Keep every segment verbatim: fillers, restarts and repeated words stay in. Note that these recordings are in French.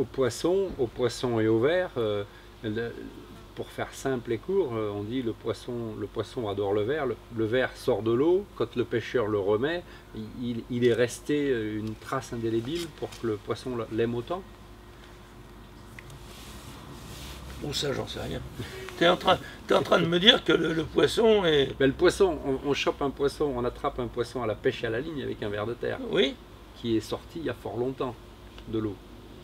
au poisson, au poisson et au ver, euh, le- pour faire simple et court, euh, on dit le poisson, le poisson adore le ver. Le, le ver sort de l'eau, quand le pêcheur le remet, il, il est resté une trace indélébile pour que le poisson l'aime autant. Ou ça, j'en sais rien. Tu es en train, t'es en train de me dire que le, le poisson est... Mais le poisson, on, on chope un poisson, on attrape un poisson à la pêche et à la ligne avec un ver de terre, Oui, qui est sorti il y a fort longtemps de l'eau.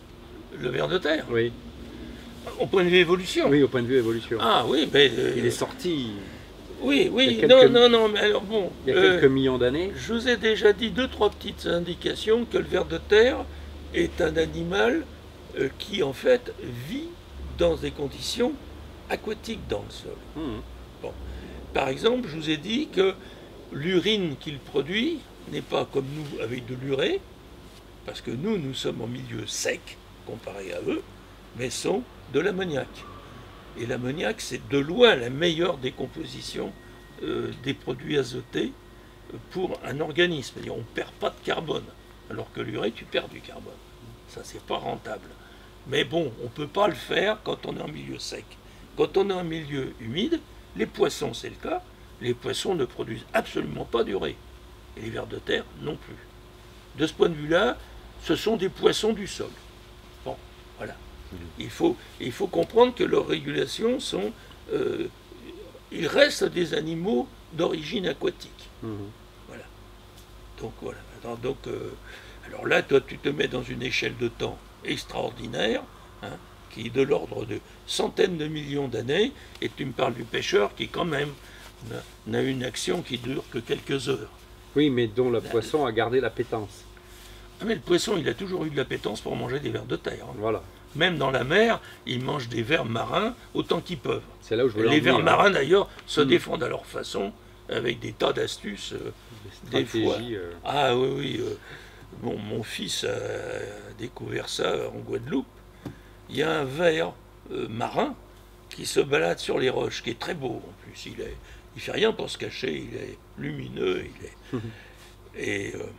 le ver de terre. Oui. Au point de vue évolution. Oui, au point de vue évolution. Ah oui, mais... euh, Il est sorti Oui, oui, il y a quelques- non, non, non, mais alors bon... il y a euh, quelques millions d'années. je vous ai déjà dit deux, trois petites indications que le ver de terre est un animal euh, qui, en fait, vit dans des conditions aquatiques dans le sol. Mmh. Par exemple, je vous ai dit que l'urine qu'il produit n'est pas comme nous avec de l'urée, parce que nous, nous sommes en milieu sec comparé à eux, mais sont de l'ammoniac. Et l'ammoniac, c'est de loin la meilleure décomposition euh, des produits azotés pour un organisme. C'est-à-dire, on ne perd pas de carbone, alors que l'urée, tu perds du carbone. Ça, c'est pas rentable. Mais bon, on ne peut pas le faire quand on est en milieu sec. Quand on est en milieu humide, les poissons, c'est le cas, les poissons ne produisent absolument pas d'urée. Et les vers de terre non plus. De ce point de vue-là, ce sont des poissons du sol. Bon, voilà. Il faut, il faut comprendre que leurs régulations sont... Euh, ils restent des animaux d'origine aquatique. Mmh. Voilà. Donc voilà. Alors, donc, euh, alors là, toi, tu te mets dans une échelle de temps extraordinaire, hein, qui est de l'ordre de centaines de millions d'années, et tu me parles du pêcheur qui, quand même, n'a une action qui dure que quelques heures. Oui, mais dont le poisson a gardé l'appétence. Ah, mais le poisson, il a toujours eu de l'appétence pour manger des vers de terre. hein. Voilà. Même dans la mer, ils mangent des vers marins autant qu'ils peuvent. C'est là où je voulais Les en vers venir. marins, d'ailleurs, se Mm. défendent à leur façon, avec des tas d'astuces, euh, des fois. Stratégie, euh, Ah oui, oui. euh, bon, mon fils a découvert ça en Guadeloupe. Il y a un ver euh, marin qui se balade sur les roches, qui est très beau en plus. Il est, il fait rien pour se cacher, il est lumineux, il est. Et, euh,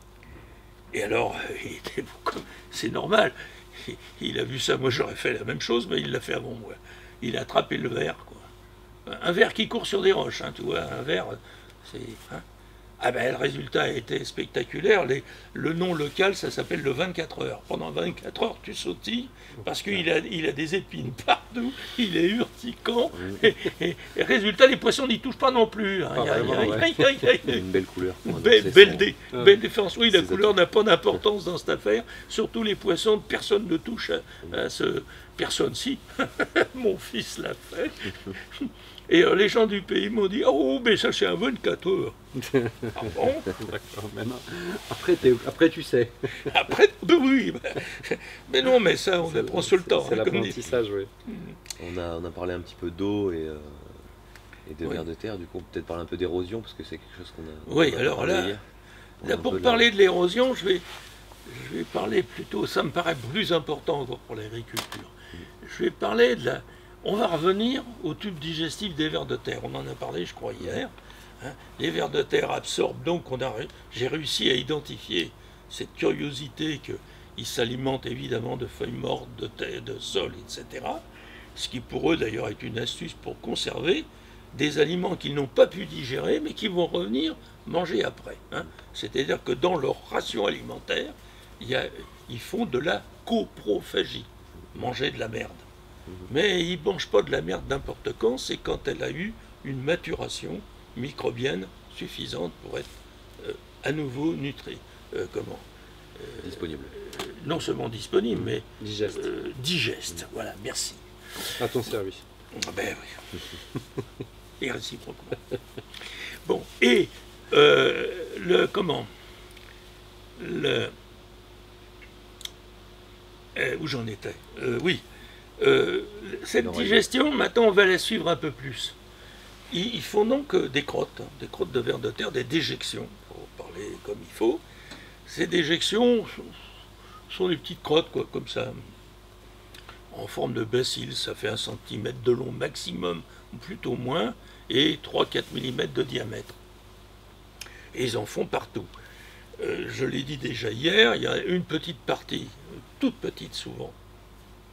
et alors, il était beaucoup- c'est normal. Il, il a vu ça, moi j'aurais fait la même chose, mais il l'a fait avant moi. Il a attrapé le ver, quoi. Un ver qui court sur des roches, hein, tu vois, un ver, c'est. hein. Ah ben le résultat a été spectaculaire. Les- le nom local, ça s'appelle le vingt-quatre heures. Pendant vingt-quatre heures, tu sautilles, parce qu'il a, il a des épines partout, il est urticant. Et, et- et résultat, les poissons n'y touchent pas non plus. hein. Pas Aïe, aïe, vraiment, aïe, ouais. aïe, aïe, aïe. Il a une belle couleur. pour Belle, annoncer belle son- dé- Ah. belle défense. Oui, la Ses couleur atouts. n'a pas d'importance dans cette affaire. Surtout les poissons, personne ne touche à, à ce. Personne, si. Mon fils l'a fait. Et euh, les gens du pays m'ont dit oh, mais ça, c'est un vingt-quatre heures. Ah bon. D'accord, maintenant. Après, t'es- après, tu sais. Après, ben oui. ben, mais non, mais ça, on C'est- apprend sur le temps. C'est hein, comme dit. l'apprentissage, oui. On a, on a parlé un petit peu d'eau et, euh, et de Oui. vers de terre. Du coup, on peut peut-être parler un peu d'érosion parce que c'est quelque chose qu'on a. Oui, qu'on a alors parlé là- hier. On a Là, un pour peu de- parler de l'érosion, je vais, je vais parler plutôt, ça me paraît plus important encore pour l'agriculture. Je vais parler de la... On va revenir au tube digestif des vers de terre. On en a parlé, je crois, hier. hein. Les vers de terre absorbent, donc on a, ré- j'ai réussi à identifier cette curiosité qu'ils s'alimentent évidemment de feuilles mortes, de terre, de sol, et cetera. Ce qui pour eux d'ailleurs est une astuce pour conserver des aliments qu'ils n'ont pas pu digérer, mais qui vont revenir manger après. hein. C'est-à-dire que dans leur ration alimentaire, il y a- ils font de la coprophagie, manger de la merde. Mais ils ne mangent pas de la merde n'importe quand, c'est quand elle a eu une maturation microbienne suffisante pour être euh, à nouveau nutrie. euh, comment Disponible. Euh, Non seulement disponible, mais Digeste. euh, digeste. Voilà, merci. À ton service. Ah ben oui. Et réciproquement. Bon, et euh, le comment le euh, où j'en étais Euh, Oui. Euh, cette L'oreille. digestion, maintenant, on va la suivre un peu plus. Ils, ils font donc euh, des crottes, hein, des crottes de vers de terre, des déjections, pour parler comme il faut. Ces déjections sont, sont des petites crottes, quoi, comme ça, en forme de bacille. Ça fait un centimètre de long maximum, ou plutôt moins, et trois à quatre millimètres de diamètre. Et ils en font partout. Euh, je l'ai dit déjà hier, il y a une petite partie, toute petite souvent,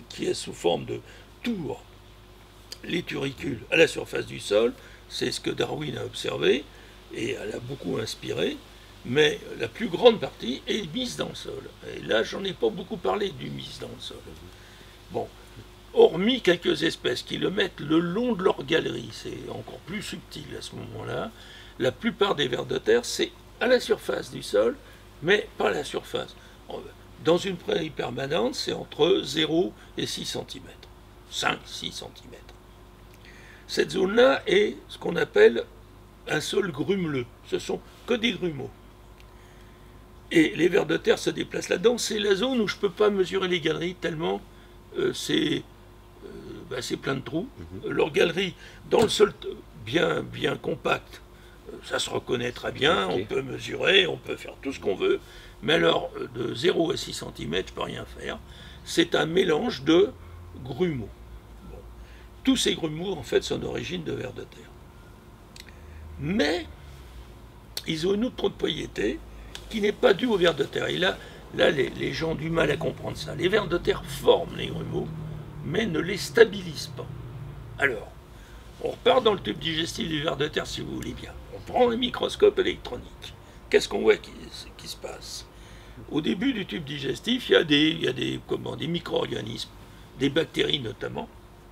qui est sous forme de tour les turicules à la surface du sol. C'est ce que Darwin a observé et elle a beaucoup inspiré, mais la plus grande partie est mise dans le sol. Et là, j'en ai pas beaucoup parlé du mise dans le sol. Bon, hormis quelques espèces qui le mettent le long de leur galerie, c'est encore plus subtil à ce moment-là, la plupart des vers de terre, c'est à la surface du sol, mais pas à la surface. Dans une prairie permanente, c'est entre zéro et six centimètres, cinq à six centimètres. Cette zone-là est ce qu'on appelle un sol grumeleux. Ce sont que des grumeaux. Et les vers de terre se déplacent là-dedans. C'est la zone où je ne peux pas mesurer les galeries tellement euh, c'est euh, bah, plein de trous. Mm-hmm. Leur galerie, dans le sol bien, bien compact, ça se reconnaît très bien. Okay. On peut mesurer, on peut faire tout ce qu'on veut. Mais alors, de zéro à six centimètres, je ne peux rien faire. C'est un mélange de grumeaux. Tous ces grumeaux, en fait, sont d'origine de vers de terre. Mais, ils ont une autre propriété qui n'est pas due aux vers de terre. Et là, là les, les gens ont du mal à comprendre ça. Les vers de terre forment les grumeaux, mais ne les stabilisent pas. Alors, on repart dans le tube digestif du vers de terre, si vous voulez bien. On prend un microscope électronique. Qu'est-ce qu'on voit qui, qui se passe? Au début du tube digestif, il y a des, il y a des, comment, des micro-organismes, des bactéries notamment.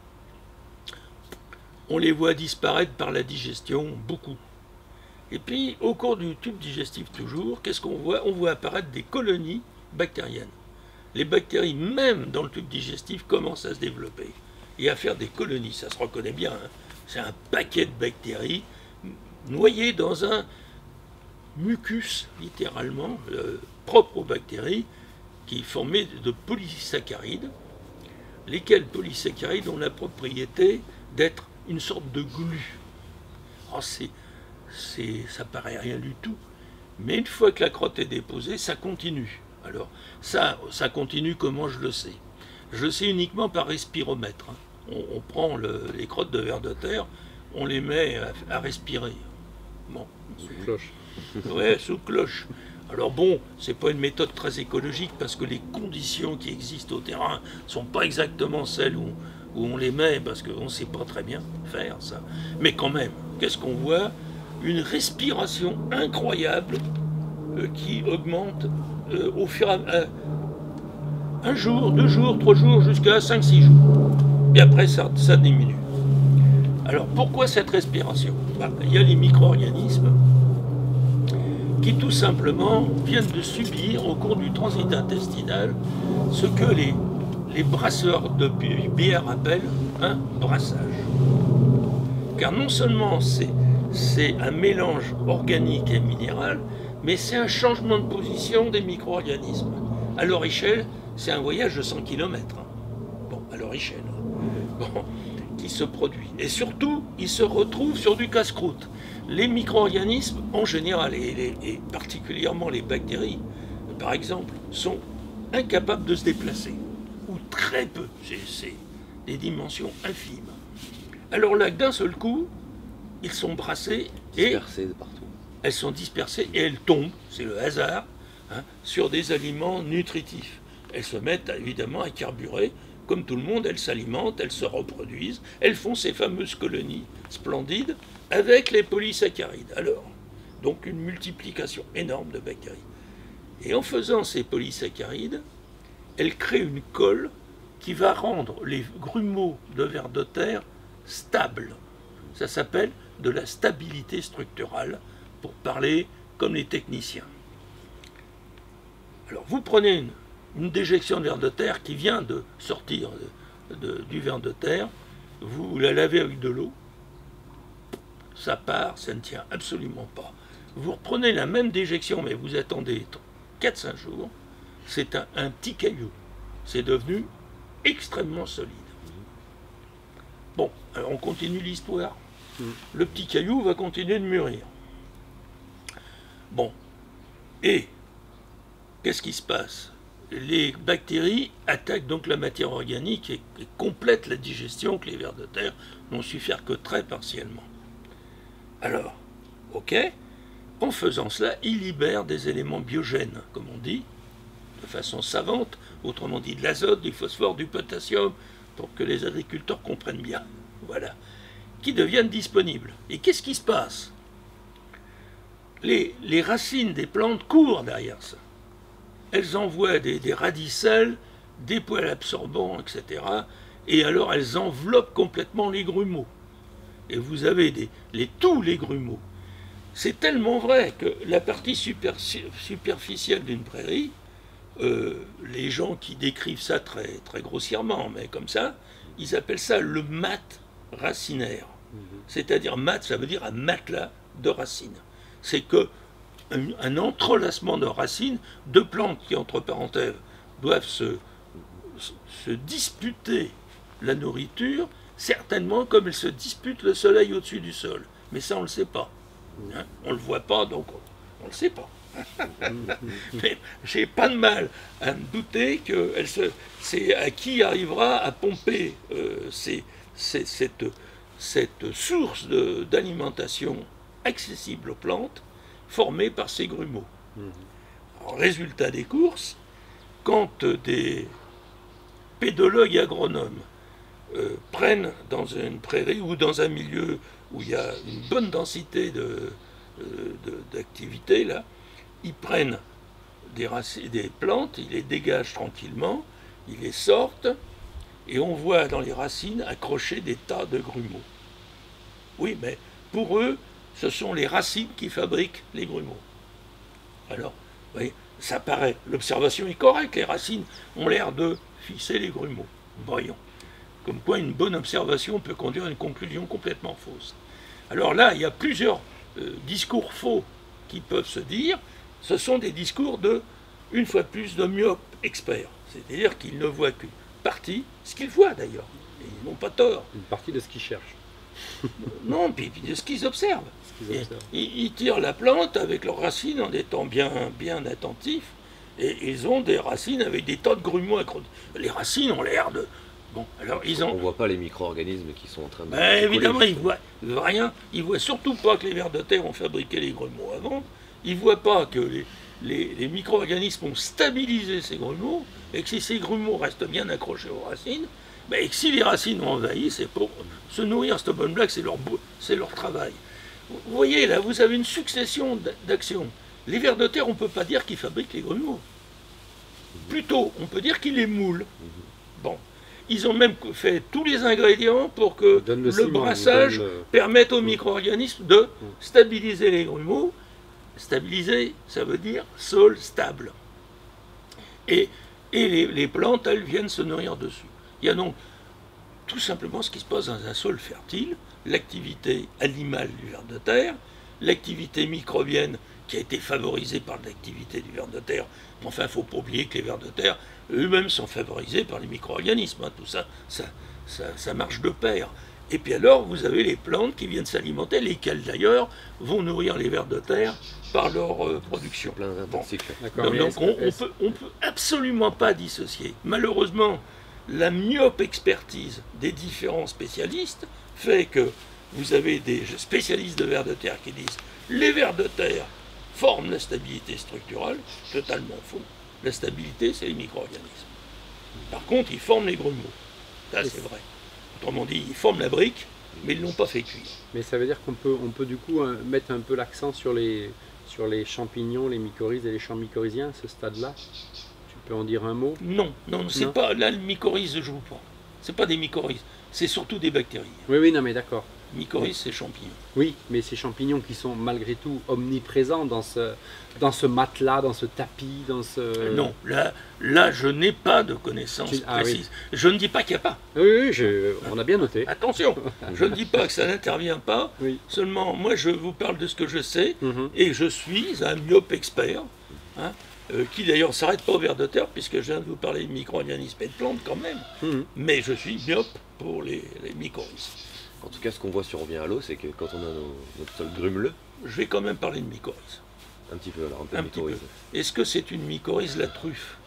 On les voit disparaître par la digestion, beaucoup. Et puis, au cours du tube digestif toujours, qu'est-ce qu'on voit? On voit apparaître des colonies bactériennes. Les bactéries, même dans le tube digestif, commencent à se développer et à faire des colonies. Ça se reconnaît bien, hein. C'est un paquet de bactéries noyées dans un mucus, littéralement, euh, propre aux bactéries, qui est formé de polysaccharides, lesquels polysaccharides ont la propriété d'être une sorte de glu. Oh, c'est, c'est, ça paraît rien du tout, mais une fois que la crotte est déposée, ça continue. Alors, ça, ça continue comment je le sais? Je le sais uniquement par respiromètre. Hein. On, on prend le, les crottes de vers de terre, on les met à, à respirer. Bon. Sous cloche. Ouais, sous cloche. Alors bon, c'est pas une méthode très écologique parce que les conditions qui existent au terrain sont pas exactement celles où où on les met, parce qu'on ne sait pas très bien faire ça. Mais quand même, qu'est-ce qu'on voit? Une respiration incroyable euh, qui augmente euh, au fur et à mesure. Un jour, deux jours, trois jours, jusqu'à cinq six jours. Et après, ça, ça diminue. Alors, pourquoi cette respiration? Bah, il y a les micro-organismes qui, tout simplement, viennent de subir, au cours du transit intestinal, ce que les les brasseurs de bière appellent un brassage. Car non seulement c'est un mélange organique et minéral, mais c'est un changement de position des micro-organismes. À leur échelle, c'est un voyage de cent kilomètres. Bon, à leur échelle. Bon, qui se produit. Et surtout, ils se retrouvent sur du casse-croûte. Les micro-organismes, en général, et, les, et particulièrement les bactéries, par exemple, sont incapables de se déplacer. Ou très peu, c'est des dimensions infimes. Alors là, d'un seul coup, ils sont brassés et dispersés de partout. Elles sont dispersées et elles tombent, c'est le hasard, hein, sur des aliments nutritifs. Elles se mettent évidemment à carburer, comme tout le monde, elles s'alimentent, elles se reproduisent, elles font ces fameuses colonies splendides avec les polysaccharides. Alors, donc une multiplication énorme de bactéries. Et en faisant ces polysaccharides, elle crée une colle qui va rendre les grumeaux de vers de terre stables. Ça s'appelle de la stabilité structurale, pour parler comme les techniciens. Alors vous prenez une, une déjection de vers de terre qui vient de sortir de, de, du ver de terre, vous la lavez avec de l'eau, ça part, ça ne tient absolument pas. Vous reprenez la même déjection, mais vous attendez quatre à cinq jours, c'est un, un petit caillou. C'est devenu extrêmement solide. Bon, alors on continue l'histoire. Mm. Le petit caillou va continuer de mûrir. Bon, et qu'est-ce qui se passe? Les bactéries attaquent donc la matière organique et, et complètent la digestion que les vers de terre n'ont su faire que très partiellement. Alors, ok, en faisant cela, ils libèrent des éléments biogènes, comme on dit, de façon savante, autrement dit de l'azote, du phosphore, du potassium, pour que les agriculteurs comprennent bien, voilà, qui deviennent disponibles. Et qu'est-ce qui se passe? les, les racines des plantes courent derrière ça. Elles envoient des, des radicelles, des poils absorbants, et cetera. Et alors elles enveloppent complètement les grumeaux. Et vous avez des, les, tous les grumeaux. C'est tellement vrai que la partie super, superficielle d'une prairie, euh, les gens qui décrivent ça très, très grossièrement, mais comme ça, ils appellent ça le mat racinaire. Mmh. C'est-à-dire mat, ça veut dire un matelas de racines. C'est que un, un entrelacement de racines, deux plantes qui, entre parenthèses, doivent se, se disputer la nourriture, certainement comme elles se disputent le soleil au-dessus du sol. Mais ça, on ne le sait pas. Hein, on ne le voit pas, donc on ne le sait pas. Mais j'ai pas de mal à me douter que elle se, c'est à qui arrivera à pomper euh, ces, ces, cette, cette source d'alimentation accessible aux plantes formée par ces grumeaux. Alors, résultat des courses, quand des pédologues agronomes euh, prennent dans une prairie ou dans un milieu où il y a une bonne densité de, de, d'activité, là, ils prennent des, racines, des plantes, ils les dégagent tranquillement, ils les sortent, et on voit dans les racines accrocher des tas de grumeaux. Oui, mais pour eux, ce sont les racines qui fabriquent les grumeaux. Alors, vous voyez, ça paraît, l'observation est correcte, les racines ont l'air de fisser les grumeaux. Voyons. Comme quoi une bonne observation peut conduire à une conclusion complètement fausse. Alors là, il y a plusieurs euh, discours faux qui peuvent se dire. Ce sont des discours de, une fois de plus, de myopes experts. C'est-à-dire qu'ils ne voient qu'une partie, ce qu'ils voient d'ailleurs. Et ils n'ont pas tort. Une partie de ce qu'ils cherchent. Non, puis, puis de ce qu'ils observent. Ce qu'ils observent. Et, ils, ils tirent la plante avec leurs racines en étant bien, bien attentifs. Et ils ont des racines avec des tas de grumeaux accrochés. Les racines ont l'air de... Bon, alors ils ont... On ne voit pas les micro-organismes qui sont en train de... Ben, évidemment, ils ne voient, voient rien. Ils ne voient surtout pas que les vers de terre ont fabriqué les grumeaux avant. Ils ne voient pas que les, les, les micro-organismes ont stabilisé ces grumeaux, et que si ces grumeaux restent bien accrochés aux racines, ben, et que si les racines ont envahi, c'est pour se nourrir. Cette bonne blague, c'est leur, c'est leur travail. Vous voyez, là, vous avez une succession d'actions. Les vers de terre, on ne peut pas dire qu'ils fabriquent les grumeaux. Plutôt, on peut dire qu'ils les moulent. Bon. Ils ont même fait tous les ingrédients pour que le, le ciment, brassage le... permette aux micro-organismes de stabiliser les grumeaux. Stabiliser, ça veut dire sol stable. Et, et les, les plantes, elles viennent se nourrir dessus. Il y a donc tout simplement ce qui se passe dans un sol fertile, l'activité animale du ver de terre, l'activité microbienne qui a été favorisée par l'activité du ver de terre. Mais enfin, il ne faut pas oublier que les vers de terre eux-mêmes sont favorisés par les micro-organismes. Hein. Tout ça ça, ça, ça marche de pair. Et puis alors, vous avez les plantes qui viennent s'alimenter, lesquelles d'ailleurs vont nourrir les vers de terre par leur euh, production. Plein bon. Donc, donc on ne peut, on peut absolument pas dissocier. Malheureusement, la myope expertise des différents spécialistes fait que vous avez des spécialistes de vers de terre qui disent les vers de terre forment la stabilité structurelle. Totalement faux. La stabilité, c'est les micro-organismes. Par contre, ils forment les grumeaux. Ça, c'est vrai. Autrement dit, ils forment la brique, mais ils ne l'ont pas fait cuire. Mais ça veut dire qu'on peut, on peut du coup euh, mettre un peu l'accent sur les, sur les champignons, les mycorhizes et les champs mycorhiziens à ce stade-là. Tu peux en dire un mot? Non, non, c'est pas là le mycorhize ne joue pas. C'est pas des mycorhizes, c'est surtout des bactéries. Oui, oui, non, mais d'accord. Mycorhizes, c'est champignons. Oui, mais ces champignons qui sont malgré tout omniprésents dans ce, dans ce matelas, dans ce tapis, dans ce... Euh, non, là, là je n'ai pas de connaissances tu... ah, précises. Oui. Je ne dis pas qu'il n'y a pas. Oui, oui, je... on a bien noté. Attention, je ne dis pas que ça n'intervient pas. Oui. Seulement, moi, je vous parle de ce que je sais, mm-hmm. et je suis un myope expert, hein, euh, qui d'ailleurs ne s'arrête pas au ver de terre, puisque je viens de vous parler de micro-organismes et de plantes quand même, mm-hmm. mais je suis myope pour les, les mycorhizes. En tout cas, ce qu'on voit si on revient à l'eau, c'est que quand on a nos, notre sol grumeleux... Je vais quand même parler de mycorhize. Un petit peu, alors, un peu un de mycorhize. Est-ce que c'est une mycorhize, la truffe?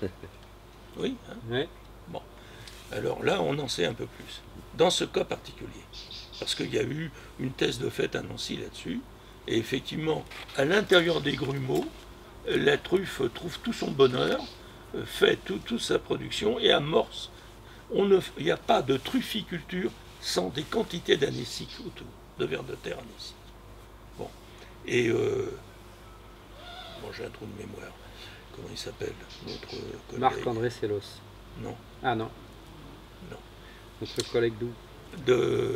Oui, hein? Oui. Bon. Alors là, on en sait un peu plus. Dans ce cas particulier. Parce qu'il y a eu une thèse de fait à Nancy là-dessus. Et effectivement, à l'intérieur des grumeaux, la truffe trouve tout son bonheur euh, fait tout- toute sa production et amorce. On ne, il n'y a pas de trufficulture sans des quantités d'anéciques autour, de vers de terre anéciques. Bon. Et euh, bon, j'ai un trou de mémoire. Comment il s'appelle, notre collègue? Marc-André Sellos. Non. Ah non. Non. Notre collègue d'où? De...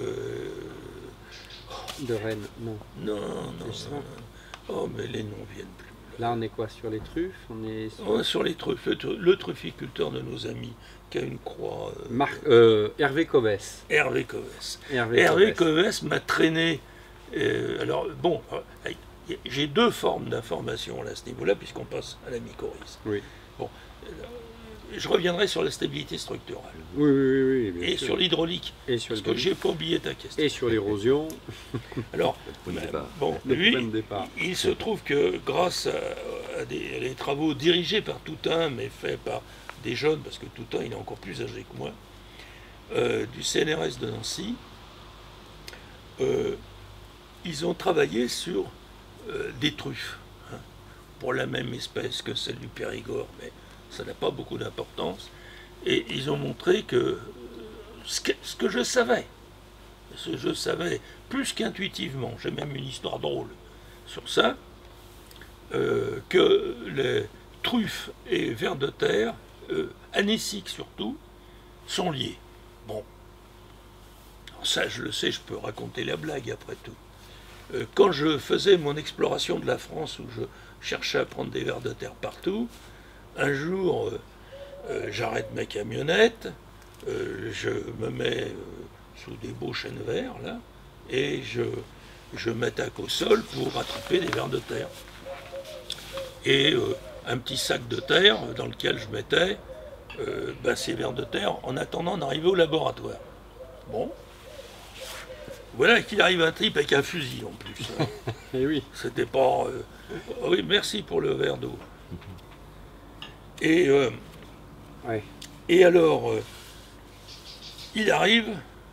De Rennes, non. Non, non, C'est non, non. Oh, mais les noms viennent plus. Là, on est quoi? Sur les truffes? On est sur... Oh, sur les truffes, le, tru- le trufficulteur de nos amis, qui a une croix... euh, Marc, euh, Hervé Covès. Hervé Covès. Hervé, Hervé Covès. Covès m'a traîné... euh, alors, bon, euh, j'ai deux formes d'information à ce niveau-là, puisqu'on passe à la mycorhize. Oui. Bon, euh, je reviendrai sur la stabilité structurale. Oui, oui, oui, oui, bien Et sûr. sur l'hydraulique. Et sur Parce que le j'ai pas oublié ta question. et sur l'érosion. Alors, point de ben, départ. bon, Le lui, point de départ. il se trouve que grâce à, à des, à des travaux dirigés par Toutain, mais faits par des jeunes, parce que Toutain il est encore plus âgé que moi, euh, du C N R S de Nancy, euh, ils ont travaillé sur euh, des truffes, hein, pour la même espèce que celle du Périgord, mais ça n'a pas beaucoup d'importance. Et ils ont montré que euh, ce que, ce que je savais, ce que je savais plus qu'intuitivement, j'ai même une histoire drôle sur ça, euh, que les truffes et vers de terre, euh, anéciques surtout, sont liés. Bon, alors ça je le sais, je peux raconter la blague après tout. Euh, quand je faisais mon exploration de la France, où je cherchais à prendre des vers de terre partout, un jour, euh, euh, j'arrête ma camionnette, euh, je me mets euh, sous des beaux chênes verts, là, et je, je m'attaque au sol pour attraper des vers de terre. Et euh, un petit sac de terre dans lequel je mettais euh, ben, ces vers de terre en attendant d'arriver au laboratoire. Bon. Voilà qu'il arrive un type avec un fusil en plus. Hein. Et oui. C'était pas... euh, oh oui, merci pour le verre d'eau. Et, euh, Ouais. et alors, euh, il arrive,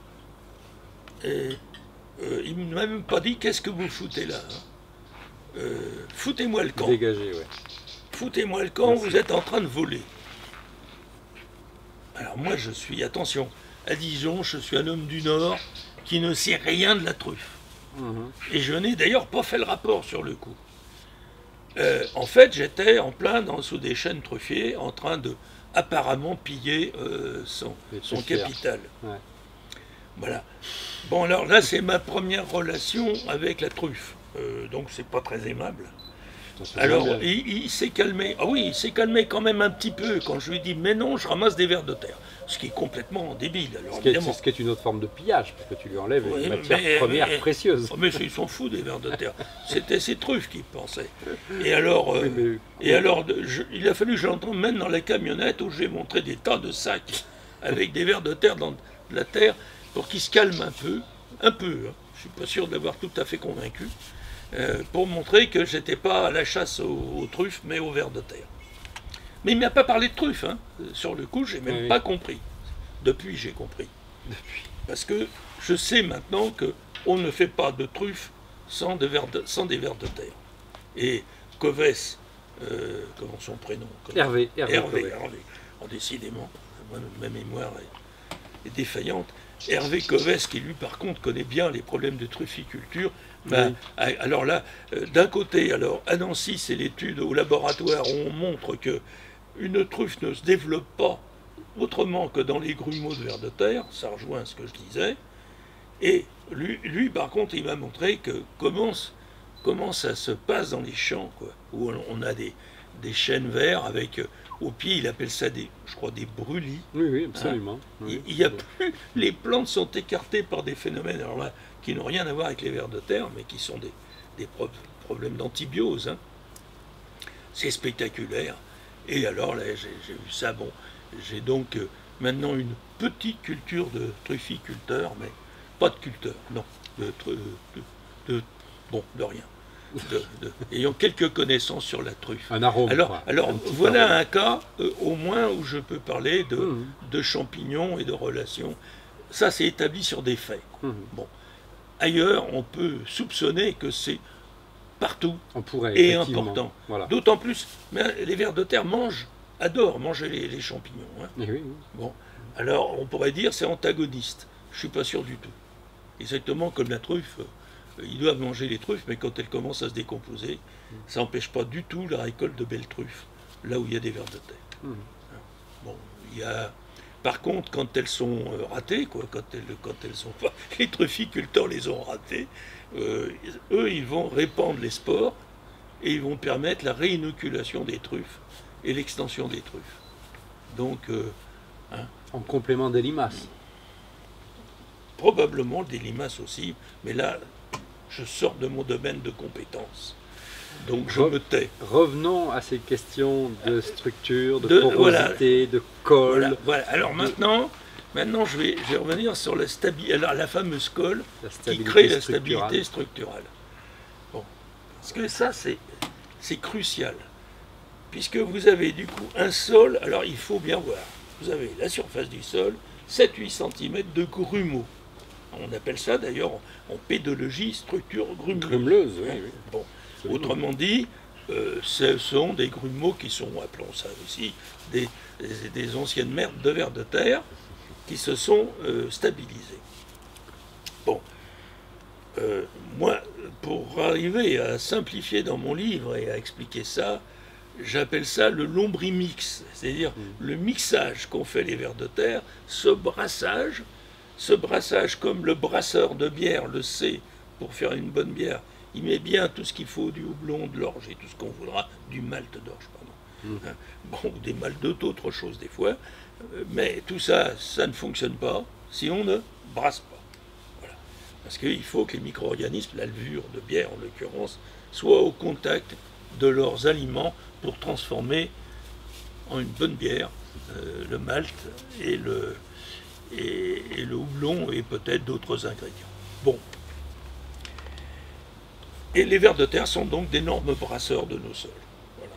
et euh, il ne m'a même pas dit qu'est-ce que vous foutez là. Hein. Euh, foutez-moi le camp. Dégagé, ouais. Foutez-moi le camp, Merci. vous êtes en train de voler. Alors moi je suis, attention, à Dijon, je suis un homme du Nord qui ne sait rien de la truffe. Mhm. Et je n'ai d'ailleurs pas fait le rapport sur le coup. Euh, en fait, j'étais en plein dans, sous des chênes truffiers, en train de apparemment piller euh, son, Les son truffières. capital. Ouais. Voilà. Bon, alors là, c'est ma première relation avec la truffe. Euh, donc, c'est pas très aimable. Ça se Alors, voit bien. il, il s'est calmé. Ah oui, il s'est calmé quand même un petit peu quand je lui ai dit, mais non, je ramasse des vers de terre. Ce qui est complètement débile. Alors, Ce qui est- évidemment. c'est ce qui est une autre forme de pillage, parce que tu lui enlèves Oui, une matière mais- première mais- précieuse. Oh, mais ils s'en foutent des vers de terre. C'était ces truffes qu'il pensait. Et alors, euh, Oui, mais- et alors de- je- il a fallu que je l'emmène dans la camionnette où j'ai montré des tas de sacs avec des vers de terre dans de la terre pour qu'il se calme un peu. Un peu, hein. Je suis pas sûr de l'avoir tout à fait convaincu. euh, pour montrer que j'étais pas à la chasse aux, aux truffes, mais aux vers de terre. Mais il m'a pas parlé de truffes. Hein. Sur le coup, j'ai même Oui, oui. pas compris. Depuis, j'ai compris. Depuis. Parce que je sais maintenant qu'on ne fait pas de truffes sans, de vers de- sans des vers de terre. Et Covès, euh, comment son prénom comment- Hervé, Hervé, Hervé, Covès. Hervé. Oh, décidément, moi, ma mémoire est, est défaillante. Hervé Covès, qui lui par contre connaît bien les problèmes de trufficulture, ben, a- alors là, euh, d'un côté, alors à Nancy, c'est l'étude au laboratoire où on montre que une truffe ne se développe pas autrement que dans les grumeaux de vers de terre, ça rejoint ce que je disais, et lui, lui par contre, il m'a montré que comment, s- comment ça se passe dans les champs, quoi, où on, on a des, des chênes verts avec, euh, au pied, il appelle ça des, je crois, des brûlis. Oui, oui, absolument. Il Oui. il y a plus, les plantes sont écartées par des phénomènes, alors là, qui n'ont rien à voir avec les vers de terre, mais qui sont des, des pro- problèmes d'antibiose. Hein. C'est spectaculaire. Et alors là, j'ai j'ai vu ça. Bon, j'ai donc euh, maintenant une petite culture de trufficulteur, mais pas de culteur, non, de, tru- de- de- bon, de rien. De, de- ayant quelques connaissances sur la truffe. Un arôme. Alors, quoi. alors Un petit voilà arôme. un cas euh, au moins où je peux parler de, Mhm. de champignons et de relations. Ça, c'est établi sur des faits. Mhm. Bon. Ailleurs, on peut soupçonner que c'est partout On pourrait, et effectivement. important. Voilà. D'autant plus, mais les vers de terre mangent adore manger les, les champignons. Hein. Eh oui, oui. Bon, alors on pourrait dire c'est antagoniste. Je ne suis pas sûr du tout. Exactement comme la truffe. Euh, ils doivent manger les truffes, mais quand elles commencent à se décomposer, ça n'empêche pas du tout la récolte de belles truffes, là où il y a des vers de terre. Mmh. Bon, il y a... Par contre, quand elles sont euh, ratées, quoi, quand elles, quand elles sont pas, les trufficulteurs les ont ratées, euh, eux, ils vont répandre les spores et ils vont permettre la réinoculation des truffes et l'extension des truffes. Donc, euh, hein, En complément des limaces. probablement des limaces aussi, mais là, je sors de mon domaine de compétence. Donc je Re- me tais. Revenons à ces questions de structure, de, De- porosité, de colle, Voilà, voilà. Alors maintenant, maintenant je, vais, je vais revenir sur la, stabi- alors, la fameuse colle la qui stabilité crée la structurale. stabilité structurelle. Bon. Parce que ça, c'est, c'est crucial. Puisque vous avez du coup un sol, alors il faut bien voir, vous avez la surface du sol, sept à huit centimètres de grumeaux. On appelle ça d'ailleurs en pédologie structure grumeleuse. Grumeleuse, oui, Hein. oui. Bon. Absolument. Autrement dit, euh, ce sont des grumeaux qui sont, appelons ça aussi, des, des, des anciennes merdes de vers de terre qui se sont euh, stabilisées. Bon, euh, moi, pour arriver à simplifier dans mon livre et à expliquer ça, j'appelle ça le lombrimix, c'est-à-dire Mm. le mixage qu'ont fait les vers de terre, ce brassage, ce brassage comme le brasseur de bière le sait pour faire une bonne bière. Il met bien tout ce qu'il faut, du houblon, de l'orge et tout ce qu'on voudra, du malt d'orge, pardon. Mm. Hein, bon, ou des maltes d'autres choses des fois, euh, mais tout ça, ça ne fonctionne pas si on ne brasse pas. Voilà. Parce qu'il faut que les micro-organismes, la levure de bière en l'occurrence, soient au contact de leurs aliments pour transformer en une bonne bière euh, le malt et le, et, et le houblon et peut-être d'autres ingrédients. Bon. Et les vers de terre sont donc d'énormes brasseurs de nos sols. Voilà.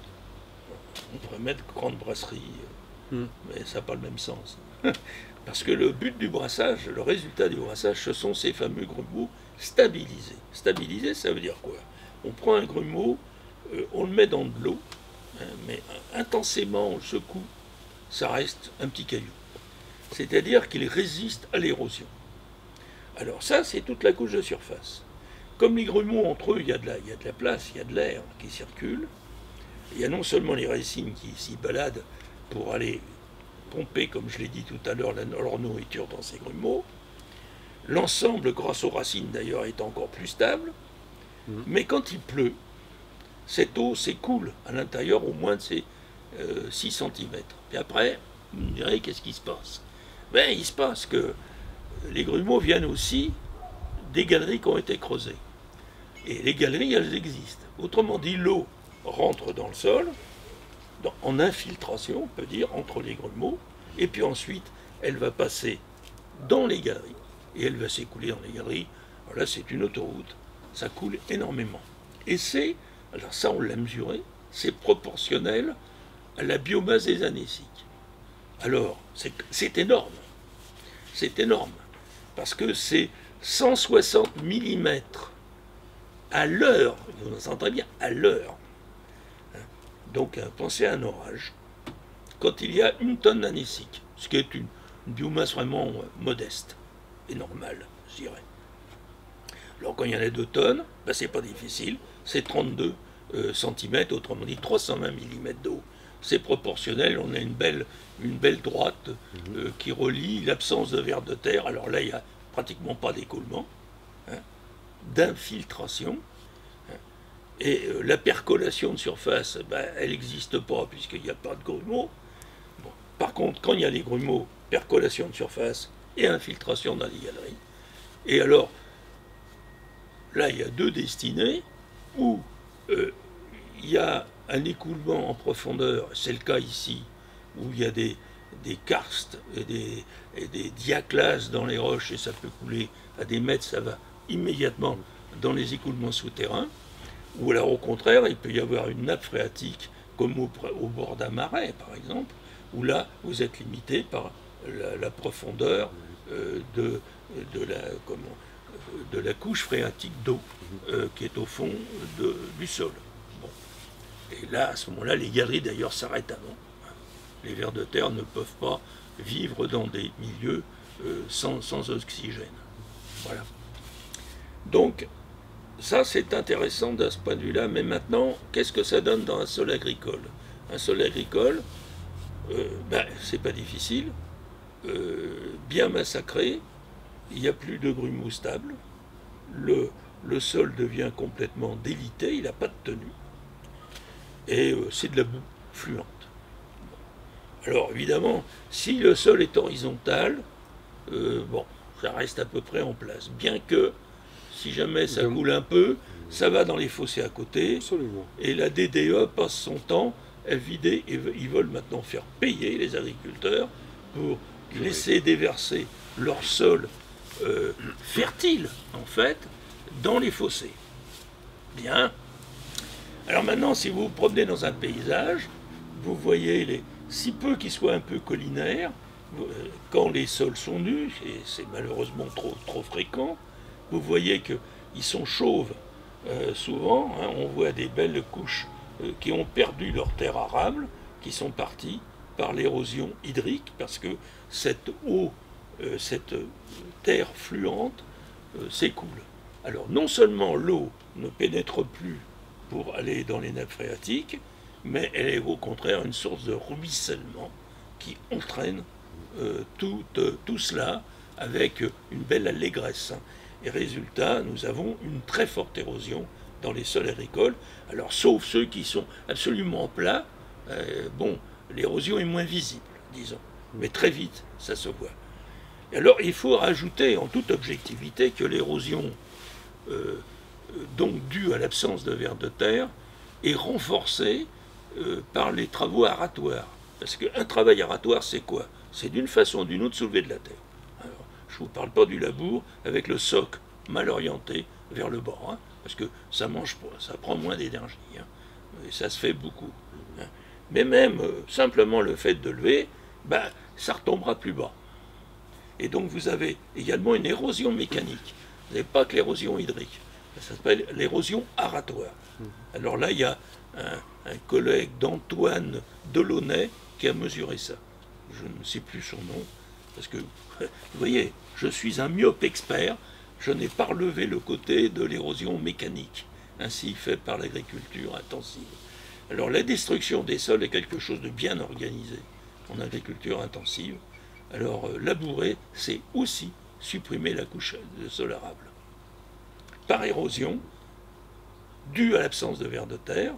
On pourrait mettre grande brasserie, Mm. mais ça n'a pas le même sens. Parce que le but du brassage, le résultat du brassage, ce sont ces fameux grumeaux stabilisés. Stabilisés, ça veut dire quoi? On prend un grumeau, euh, on le met dans de l'eau, hein, mais intensément on le secoue, ça reste un petit caillou. C'est-à-dire qu'il résiste à l'érosion. Alors ça, c'est toute la couche de surface. Comme les grumeaux, entre eux, il y a de la, il y a de la place, il y a de l'air qui circule. Il y a non seulement les racines qui s'y baladent pour aller pomper, comme je l'ai dit tout à l'heure, la- leur nourriture dans ces grumeaux. L'ensemble, grâce aux racines d'ailleurs, est encore plus stable. Mhm. Mais quand il pleut, cette eau s'écoule à l'intérieur au moins de ces euh, six centimètres. Et après, vous me direz, qu'est-ce qui se passe? Ben, il se passe que les grumeaux viennent aussi des galeries qui ont été creusées. Et les galeries, elles existent. Autrement dit, l'eau rentre dans le sol, dans- en infiltration, on peut dire, entre les grumeaux, et puis ensuite, elle va passer dans les galeries, et elle va s'écouler dans les galeries. Alors là, c'est une autoroute, ça coule énormément. Et c'est, alors ça, on l'a mesuré, c'est proportionnel à la biomasse des anéciques. Alors, c'est c'est énorme. C'est énorme. Parce que c'est cent soixante millimètres à l'heure, vous entendez bien, à l'heure. Hein. Donc, hein, pensez à un orage. Quand il y a une tonne d'anécique, ce qui est une, une biomasse vraiment euh, modeste et normale, je dirais. Alors, quand il y en a deux tonnes, ben, c'est pas difficile, c'est trente-deux euh, centimètres, autrement dit trois cent vingt millimètres d'eau. C'est proportionnel, on a une belle, une belle droite euh, qui relie l'absence de vers de terre. Alors là, il n'y a pratiquement pas d'écoulement, hein, d'infiltration. Hein, et euh, la percolation de surface, ben, elle n'existe pas puisqu'il n'y a pas de grumeaux. Bon. Par contre, quand il y a les grumeaux, percolation de surface et infiltration dans les galeries. Et alors, là, il y a deux destinées où euh, il y a un écoulement en profondeur, c'est le cas ici, où il y a des, des karstes et des, et des diaclases dans les roches, et ça peut couler à des mètres, ça va immédiatement dans les écoulements souterrains, ou alors au contraire, il peut y avoir une nappe phréatique, comme au, au bord d'un marais, par exemple, où là, vous êtes limité par la, la profondeur euh, de, de, la, comment, de la couche phréatique d'eau euh, qui est au fond de, du sol. Bon. Et là, à ce moment-là, les galeries d'ailleurs s'arrêtent avant. Les vers de terre ne peuvent pas vivre dans des milieux euh, sans, sans oxygène. Voilà. Donc, ça c'est intéressant de ce point de vue-là, mais maintenant, qu'est-ce que ça donne dans un sol agricole? Un sol agricole, euh, ben, c'est pas difficile, euh, bien massacré, il n'y a plus de grumeaux stables, le, le sol devient complètement délité, il n'a pas de tenue, et euh, c'est de la boue fluente. Alors évidemment, si le sol est horizontal, euh, bon, ça reste à peu près en place, bien que si jamais ça coule un peu, ça va dans les fossés à côté. Absolument. Et la D D E passe son temps à vider, et ils veulent maintenant faire payer les agriculteurs pour laisser déverser leur sol euh, fertile, en fait, dans les fossés. Bien. Alors maintenant, si vous vous promenez dans un paysage, vous voyez les, si peu qu'ils soient un peu collinaires, quand les sols sont nus, et c'est malheureusement trop, trop fréquent, vous voyez qu'ils sont chauves euh, souvent, hein, on voit des belles couches euh, qui ont perdu leur terre arable, qui sont parties par l'érosion hydrique, parce que cette eau, euh, cette terre fluente euh, s'écoule. Alors non seulement l'eau ne pénètre plus pour aller dans les nappes phréatiques, mais elle est au contraire une source de ruissellement qui entraîne euh, tout, euh, tout cela avec une belle allégresse. Et résultat, nous avons une très forte érosion dans les sols agricoles. Alors, sauf ceux qui sont absolument plats, euh, bon, l'érosion est moins visible, disons. Mais très vite, ça se voit. Et alors, il faut rajouter en toute objectivité que l'érosion, euh, donc due à l'absence de vers de terre, est renforcée euh, par les travaux aratoires. Parce qu'un travail aratoire, c'est quoi? C'est d'une façon ou d'une autre soulever de la terre. Je ne vous parle pas du labour avec le soc mal orienté vers le bord, hein, parce que ça mange pas, ça prend moins d'énergie, hein, et ça se fait beaucoup. Hein. Mais même euh, simplement le fait de lever, ben, ça retombera plus bas. Et donc vous avez également une érosion mécanique. Vous n'avez pas que l'érosion hydrique, ça s'appelle l'érosion aratoire. Alors là, il y a un, un collègue d'Antoine Delaunay qui a mesuré ça. Je ne sais plus son nom, parce que, vous voyez, je suis un myope expert, je n'ai pas relevé le côté de l'érosion mécanique, ainsi fait par l'agriculture intensive. Alors la destruction des sols est quelque chose de bien organisé en agriculture intensive. Alors euh, labourer, c'est aussi supprimer la couche de sol arable. Par érosion, due à l'absence de vers de terre,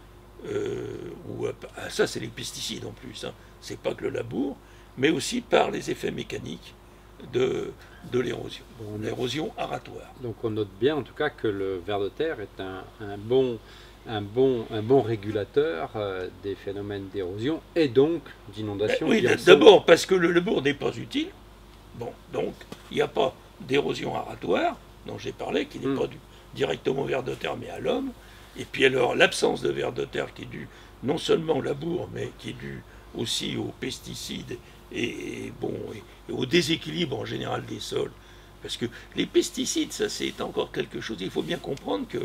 euh, ou à, ah, ça c'est les pesticides en plus, hein, c'est pas que le labour, mais aussi par les effets mécaniques de, de l'érosion, bon, l'érosion aratoire. Donc on note bien en tout cas que le ver de terre est un, un, bon, un, bon, un bon régulateur euh, des phénomènes d'érosion et donc d'inondation. Ben, oui, d'abord parce que le labour n'est pas utile, bon, donc il n'y a pas d'érosion aratoire, dont j'ai parlé, qui n'est mm. pas due directement au ver de terre mais à l'homme, et puis alors l'absence de ver de terre qui est due non seulement au labour, mais qui est due aussi aux pesticides et, et, bon, et, et au déséquilibre en général des sols. Parce que les pesticides, ça c'est encore quelque chose. Il faut bien comprendre que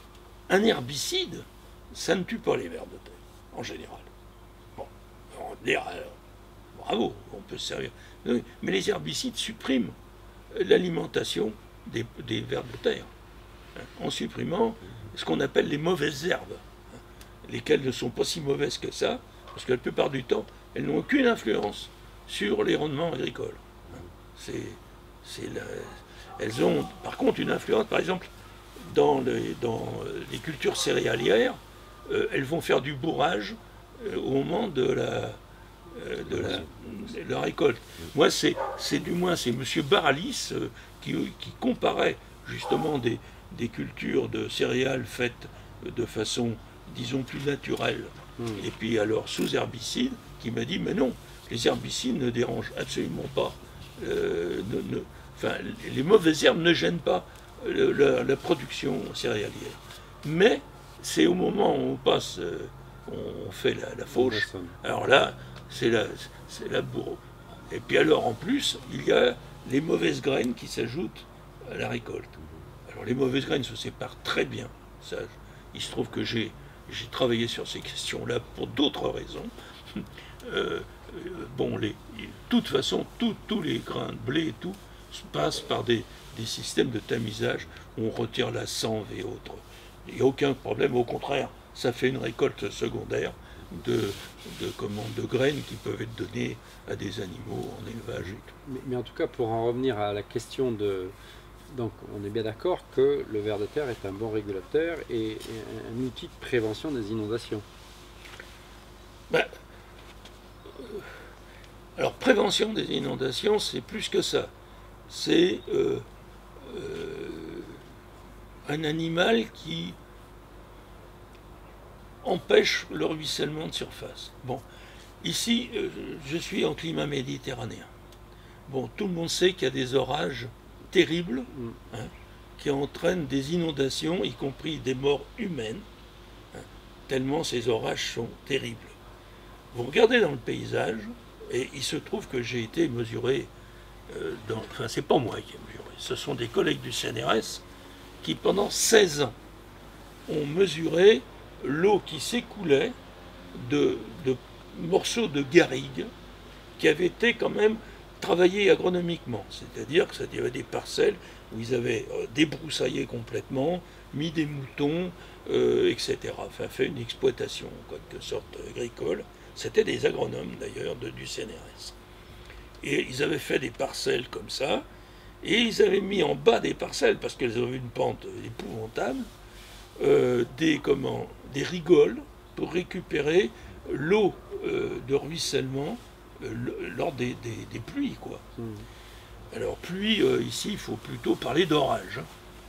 un herbicide, ça ne tue pas les vers de terre, en général. Bon, on va dire, alors, bravo, on peut se servir. Mais les herbicides suppriment l'alimentation des, des vers de terre, hein, en supprimant ce qu'on appelle les mauvaises herbes, hein, lesquelles ne sont pas si mauvaises que ça, parce que la plupart du temps, elles n'ont aucune influence sur les rendements agricoles. C'est, c'est la... Elles ont par contre une influence, par exemple, dans les, dans les cultures céréalières, euh, elles vont faire du bourrage euh, au moment de la, euh, de la, de la récolte. Moi, c'est, c'est du moins, c'est M. Baralis euh, qui, qui comparait justement des, des cultures de céréales faites de façon, disons, plus naturelle, mmh. et puis alors sous herbicides, qui m'a dit, mais non, les herbicides ne dérangent absolument pas, euh, ne, ne, enfin, les mauvaises herbes ne gênent pas le, la, la production céréalière. Mais c'est au moment où on passe, euh, on fait la, la fauche, alors là, c'est la, c'est la bourre. Et puis alors, en plus, il y a les mauvaises graines qui s'ajoutent à la récolte. Alors les mauvaises graines se séparent très bien. Ça, il se trouve que j'ai, j'ai travaillé sur ces questions-là pour d'autres raisons. euh, bon, les, de toute façon, tout- tous les grains de blé et tout passent par des, des systèmes de tamisage où on retire la sanve et autres. Il n'y a aucun problème, au contraire, ça fait une récolte secondaire de, de, comment, de graines qui peuvent être données à des animaux en élevage et tout. Mais, mais en tout cas, pour en revenir à la question de... Donc, on est bien d'accord que le ver de terre est un bon régulateur et, et un outil de prévention des inondations. Ben, euh, alors, prévention des inondations, c'est plus que ça. C'est euh, euh, un animal qui empêche le ruissellement de surface. Bon, ici, euh, je suis en climat méditerranéen. Bon, tout le monde sait qu'il y a des orages terribles hein, qui entraînent des inondations, y compris des morts humaines, hein, tellement ces orages sont terribles. Vous regardez dans le paysage, et il se trouve que j'ai été mesuré, euh, dans, enfin c'est pas moi qui ai mesuré, ce sont des collègues du C N R S qui pendant seize ans ont mesuré l'eau qui s'écoulait de, de morceaux de garrigues qui avaient été quand même travaillés agronomiquement. C'est-à-dire que ça y avait des parcelles où ils avaient euh, débroussaillé complètement, mis des moutons, euh, et cetera. Enfin, fait une exploitation, en quelque sorte, agricole. C'était des agronomes, d'ailleurs, de, du C N R S. Et ils avaient fait des parcelles comme ça, et ils avaient mis en bas des parcelles, parce qu'elles avaient une pente épouvantable, euh, des, comment, des rigoles pour récupérer l'eau euh, de ruissellement euh, lors des, des, des pluies, quoi. Mmh. Alors, pluie, euh, ici, il faut plutôt parler d'orage.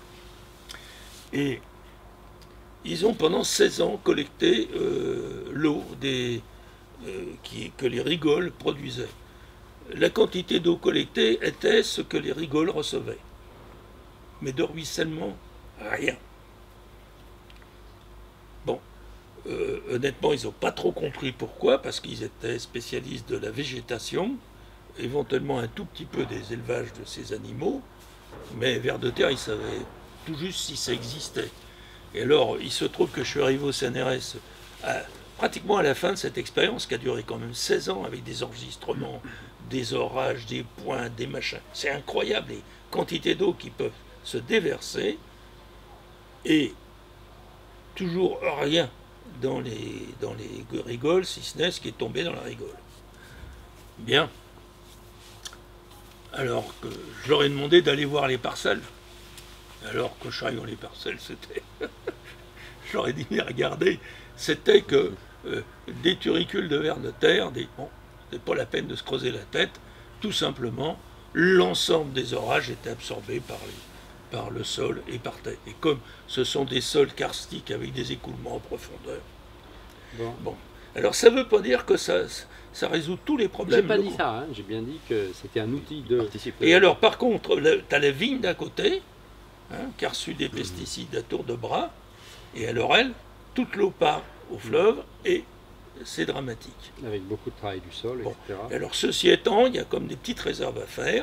Et ils ont pendant seize ans collecté euh, l'eau des, euh, qui, que les rigoles produisaient. La quantité d'eau collectée était ce que les rigoles recevaient. Mais de ruissellement, rien. Bon, euh, honnêtement, ils n'ont pas trop compris pourquoi, parce qu'ils étaient spécialistes de la végétation, éventuellement un tout petit peu des élevages de ces animaux, mais vers de terre, ils savaient tout juste si ça existait. Et alors, il se trouve que je suis arrivé au C N R S à, pratiquement à la fin de cette expérience, qui a duré quand même seize ans, avec des enregistrements, des orages, des points, des machins. C'est incroyable, les quantités d'eau qui peuvent se déverser, et toujours rien dans les, dans les rigoles, si ce n'est ce qui est tombé dans la rigole. Bien. Alors que je leur ai demandé d'aller voir les parcelles. Alors que je suis arrivé dans les parcelles, c'était... je leur ai dit, mais regardez, c'était que euh, des turicules de vers de terre, des... bon, c'était pas la peine de se creuser la tête, tout simplement, l'ensemble des orages était absorbé par, les, par le sol et par terre. Et comme ce sont des sols karstiques avec des écoulements en profondeur. Bon. Bon. Alors ça ne veut pas dire que ça, ça résout tous les problèmes. J'ai pas dit ça, hein. J'ai bien dit que c'était un outil de... Participer. Et alors par contre, tu as la vigne d'à côté, hein, qui a reçu des pesticides à tour de bras, et alors elle, toute l'eau part au fleuve, et c'est dramatique. Avec beaucoup de travail du sol, bon. et cetera. Alors ceci étant, il y a comme des petites réserves à faire.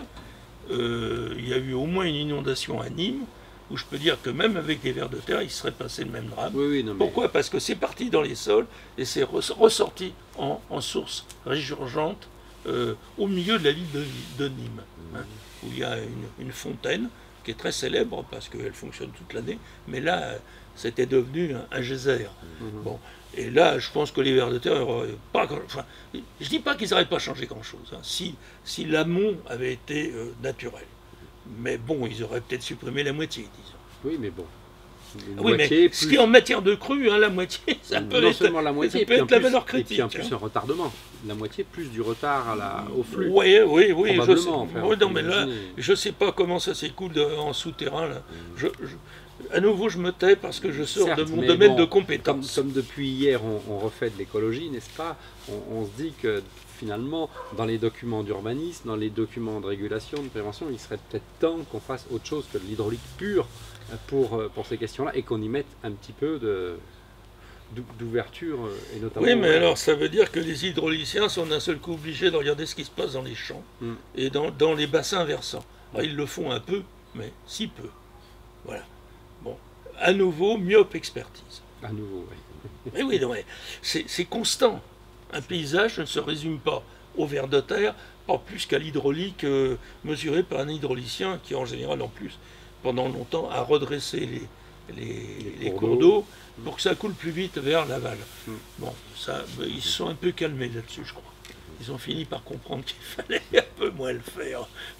Euh, il y a eu au moins une inondation à Nîmes, où je peux dire que même avec des vers de terre, il serait passé le même drame. Oui, oui, non, mais... Pourquoi? Parce que c'est parti dans les sols, et c'est ressorti en, en source résurgente euh, au milieu de la ville de, de Nîmes, hein, où il y a une, une fontaine, qui est très célèbre parce qu'elle fonctionne toute l'année, mais là, c'était devenu un, un geyser. Mm-hmm. Bon, et là, je pense que les vers de terre n'auraient pas... Enfin, je ne dis pas qu'ils n'auraient pas changé grand-chose, hein, si, si l'amont avait été euh, naturel. Mais bon, ils auraient peut-être supprimé la moitié, disons. Oui, mais bon. Oui, mais plus... ce qui est en matière de crue, hein, la moitié, ça peut non être, seulement la moitié, ça peut être plus, la valeur critique. Et puis en plus, hein. Un retardement. La moitié plus du retard à la, au flux. Oui, oui, oui. Je sais, enfin, oui non, mais là, je ne sais pas comment ça s'écoule en souterrain. Là. Je, je, à nouveau, je me tais parce que je sors Certes, de mon domaine bon, de compétences. Comme, comme depuis hier, on, on refait de l'écologie, n'est-ce pas? on, on se dit que finalement, dans les documents d'urbanisme, dans les documents de régulation, de prévention, il serait peut-être temps qu'on fasse autre chose que de l'hydraulique pure pour, pour ces questions-là et qu'on y mette un petit peu de... d'ouverture et notamment... Oui, mais euh, alors ça veut dire que les hydrauliciens sont d'un seul coup obligés de regarder ce qui se passe dans les champs mm. et dans, dans les bassins versants. Alors, ils le font un peu, mais si peu. Voilà. Bon, à nouveau, myope expertise. À nouveau, oui. Mais oui, non, mais c'est constant. Un paysage ne se résume pas au ver de terre, pas plus qu'à l'hydraulique euh, mesurée par un hydraulicien qui, en général, en plus, pendant longtemps, a redressé les, les, les, les cours d'eau pour que ça coule plus vite vers l'aval. Mm. Bon, ça, ben, ils se sont un peu calmés là-dessus, je crois. Ils ont fini par comprendre qu'il fallait un peu moins le faire.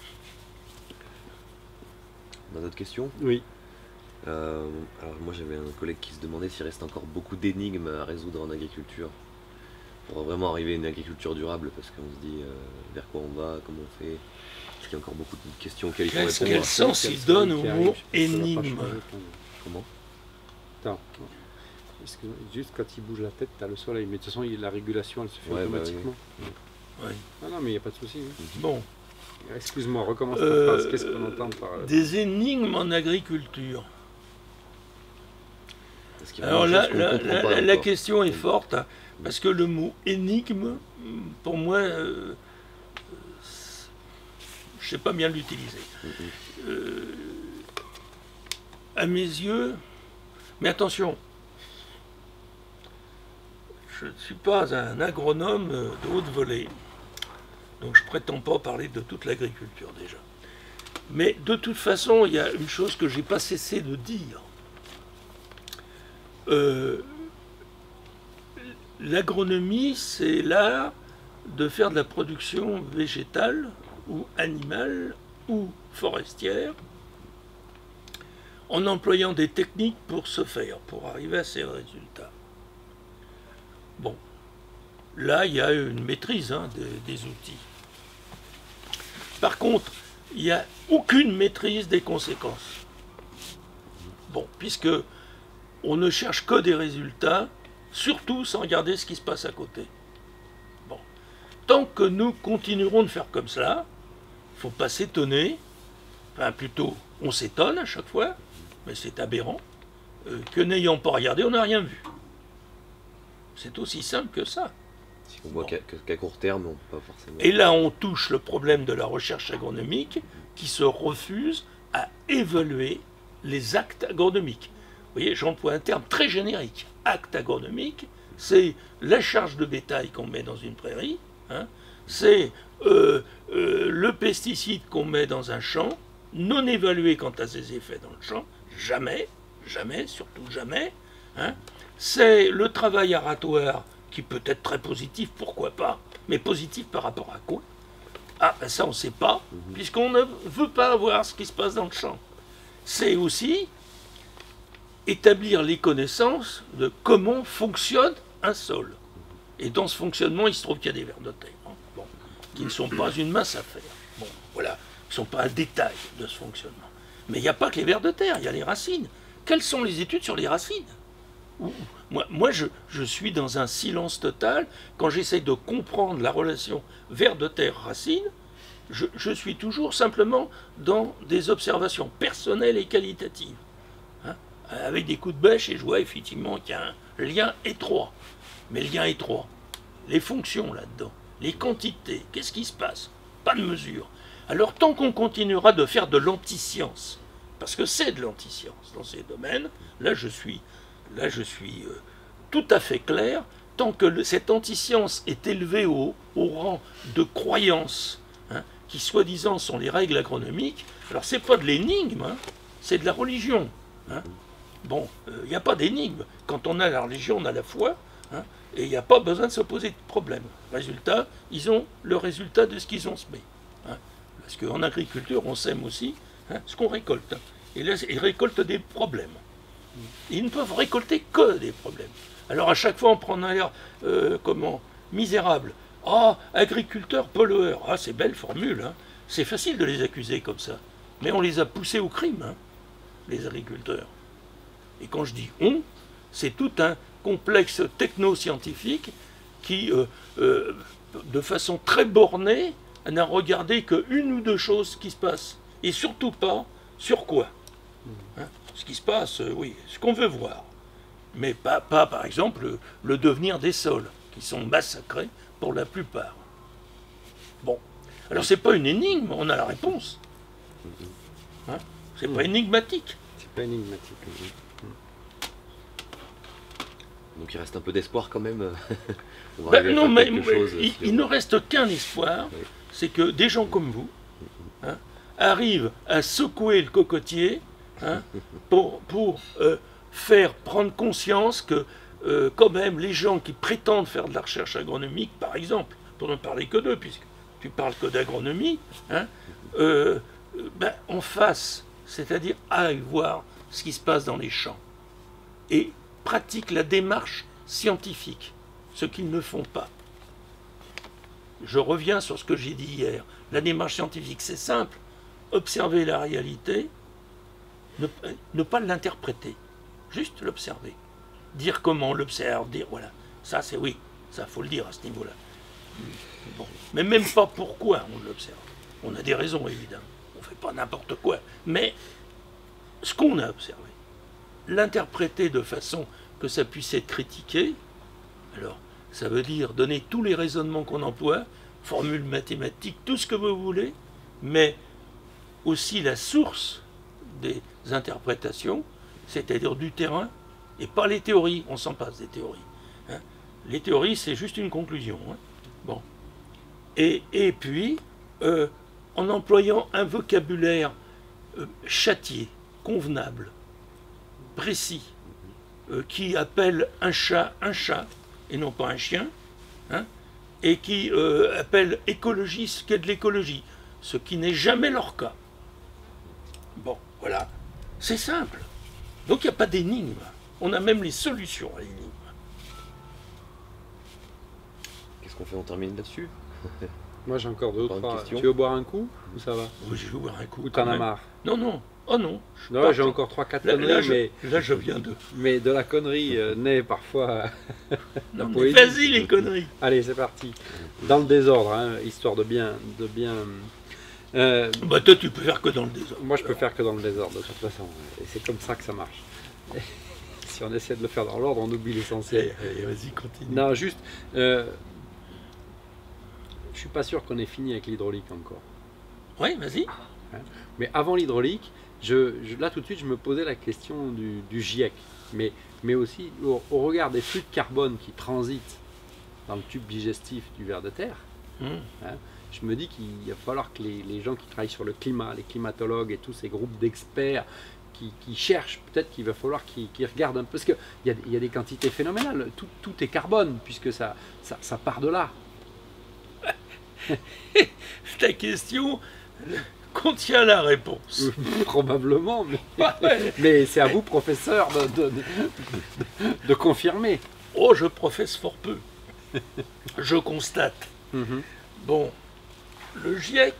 On a d'autres questions? Oui. Euh, alors moi j'avais un collègue qui se demandait s'il reste encore beaucoup d'énigmes à résoudre en agriculture pour vraiment arriver à une agriculture durable, parce qu'on se dit euh, vers quoi on va, comment on fait. Est-ce qu'il y a encore beaucoup de questions auxquelles il faut répondre? Quel sens il donne au mot énigme? Comment? Attends, juste quand il bouge la tête, tu as le soleil, mais de toute façon la régulation elle se fait ouais, automatiquement. Bah oui. Ouais. Ah non mais il n'y a pas de souci. Hein. Bon. Excuse-moi, recommence ta euh, phrase, qu'est-ce qu'on entend par... Des énigmes en agriculture. Alors là, la, la, la question est forte, hein, parce que le mot énigme, pour moi, euh, je ne sais pas bien l'utiliser. Euh, à mes yeux, mais attention, je ne suis pas un agronome de haute volée, donc je ne prétends pas parler de toute l'agriculture déjà. Mais de toute façon, il y a une chose que je n'ai pas cessé de dire. Euh, L'agronomie, c'est l'art de faire de la production végétale ou animale ou forestière en employant des techniques pour ce faire, pour arriver à ces résultats. Bon, là, il y a une maîtrise hein, des, des outils. Par contre, il n'y a aucune maîtrise des conséquences. Bon, puisque on ne cherche que des résultats, surtout sans regarder ce qui se passe à côté. Bon. Tant que nous continuerons de faire comme cela, il ne faut pas s'étonner, enfin plutôt on s'étonne à chaque fois, mais c'est aberrant, euh, que n'ayant pas regardé, on n'a rien vu. C'est aussi simple que ça. Si on voit bon. qu'à qu'à court terme, on ne peut pas forcément... Et là, on touche le problème de la recherche agronomique qui se refuse à évaluer les actes agronomiques. Vous voyez, j'emploie un terme très générique. Acte agronomique, c'est la charge de bétail qu'on met dans une prairie, hein, c'est euh, euh, le pesticide qu'on met dans un champ, non évalué quant à ses effets dans le champ, jamais, jamais, surtout jamais. Hein, c'est le travail aratoire qui peut être très positif, pourquoi pas, mais positif par rapport à quoi? Ah, ben ça on ne sait pas, puisqu'on ne veut pas voir ce qui se passe dans le champ. C'est aussi établir les connaissances de comment fonctionne un sol. Et dans ce fonctionnement, il se trouve qu'il y a des vers de terre, hein, bon, qui ne sont pas une mince affaire. Bon, voilà, qui ne sont pas un détail de ce fonctionnement. Mais il n'y a pas que les vers de terre, il y a les racines. Quelles sont les études sur les racines? Moi, moi je, je suis dans un silence total. Quand j'essaie de comprendre la relation vers de terre-racine, je, je suis toujours simplement dans des observations personnelles et qualitatives. Avec des coups de bêche, et je vois effectivement qu'il y a un lien étroit. Mais le lien étroit, les fonctions là-dedans, les quantités, qu'est-ce qui se passe? Pas de mesure. Alors tant qu'on continuera de faire de l'anti-science, parce que c'est de l'anti-science dans ces domaines, là je suis, là je suis euh, tout à fait clair, tant que le, cette anti-science est élevée au, au rang de croyance, hein, qui soi-disant sont les règles agronomiques, alors c'est pas de l'énigme, hein, c'est de la religion. Hein. Bon, il euh, n'y a pas d'énigme. Quand on a la religion, on a la foi, hein, et il n'y a pas besoin de se poser de problème. Résultat, ils ont le résultat de ce qu'ils ont semé. Hein, parce qu'en agriculture, on sème aussi hein, ce qu'on récolte. Hein, et là, ils récoltent des problèmes. Ils ne peuvent récolter que des problèmes. Alors à chaque fois, on prend un air, euh, comment, misérable. Ah, agriculteur pollueur. Ah, c'est belle formule. Hein. C'est facile de les accuser comme ça. Mais on les a poussés au crime, hein, les agriculteurs. Et quand je dis « on », c'est tout un complexe techno-scientifique qui, euh, euh, de façon très bornée, n'a regardé qu'une ou deux choses qui se passent. Et surtout pas sur quoi. Hein, ce qui se passe, euh, oui, ce qu'on veut voir. Mais pas, pas, par exemple, le, le devenir des sols, qui sont massacrés pour la plupart. Bon. Alors, c'est pas une énigme, on a la réponse. Hein, c'est pas énigmatique. C'est pas énigmatique. Donc il reste un peu d'espoir quand même. On va Ben arriver à non, faire mais, quelque mais chose, il, si il on- ne reste qu'un espoir, Oui. c'est que des gens comme vous hein, arrivent à secouer le cocotier hein, pour, pour euh, faire prendre conscience que euh, quand même les gens qui prétendent faire de la recherche agronomique, par exemple, pour ne parler que d'eux, puisque tu parles que d'agronomie, hein, euh, ben, en face, c'est-à-dire aillent voir ce qui se passe dans les champs et pratiquent la démarche scientifique, ce qu'ils ne font pas. Je reviens sur ce que j'ai dit hier. La démarche scientifique, c'est simple. Observer la réalité, ne, ne pas l'interpréter, juste l'observer. Dire comment on l'observe, dire voilà, ça c'est oui, ça faut le dire à ce niveau-là. Bon. Mais même pas pourquoi on l'observe. On a des raisons évidemment, on ne fait pas n'importe quoi. Mais ce qu'on a observé, l'interpréter de façon que ça puisse être critiqué, alors ça veut dire donner tous les raisonnements qu'on emploie, formules mathématiques, tout ce que vous voulez, mais aussi la source des interprétations, c'est-à-dire du terrain, et pas les théories, on s'en passe des théories. Hein. Les théories, c'est juste une conclusion. Hein. Bon. Et, et puis, euh, en employant un vocabulaire euh, châtié, convenable, précis, euh, qui appelle un chat un chat, et non pas un chien, hein, et qui euh, appelle écologie ce qu'est de l'écologie, ce qui n'est jamais leur cas. Bon, voilà. C'est simple. Donc il n'y a pas d'énigme. On a même les solutions à l'énigme. Qu'est-ce qu'on fait? On termine là-dessus? Moi j'ai encore deux Encore une trois. question Tu veux boire un coup ou ça va? Oui, je vais boire un coup. Ou quand t'en as même. marre? Non, non. Oh non. je suis Non, pas- j'ai encore trois quatre Là, conneries, là, je, mais, là, je viens de... mais de la connerie euh, naît parfois. Non, mais poésie. vas-y les conneries. Allez, c'est parti. Dans le désordre, hein, histoire de bien, de bien. euh, Bah toi, tu peux faire que dans le désordre. moi, je peux faire que dans le désordre de toute façon, et c'est comme ça que ça marche. Si on essaie de le faire dans l'ordre, on oublie l'essentiel. Allez, allez, vas-y, continue. Non, juste, euh, je suis pas sûr qu'on ait fini avec l'hydraulique encore. Oui, vas-y. Mais avant l'hydraulique, je, je- là tout de suite, je me posais la question du, du GIEC, mais, mais aussi au, au regard des flux de carbone qui transitent dans le tube digestif du ver de terre. Hum. Je me dis qu'il va falloir que les, les gens qui travaillent sur le climat, les climatologues et tous ces groupes d'experts qui, qui cherchent, peut-être qu'il va falloir qu'ils qu'ils regardent un peu, parce qu'il y, a- il y a des quantités phénoménales, tout, tout est carbone, puisque ça, ça, ça part de là. Ta question contient la réponse. Probablement, mais, Ouais. mais c'est à vous, professeur, de, de, de- de confirmer. Oh, je professe fort peu. Je constate. Mhm. Bon, le GIEC,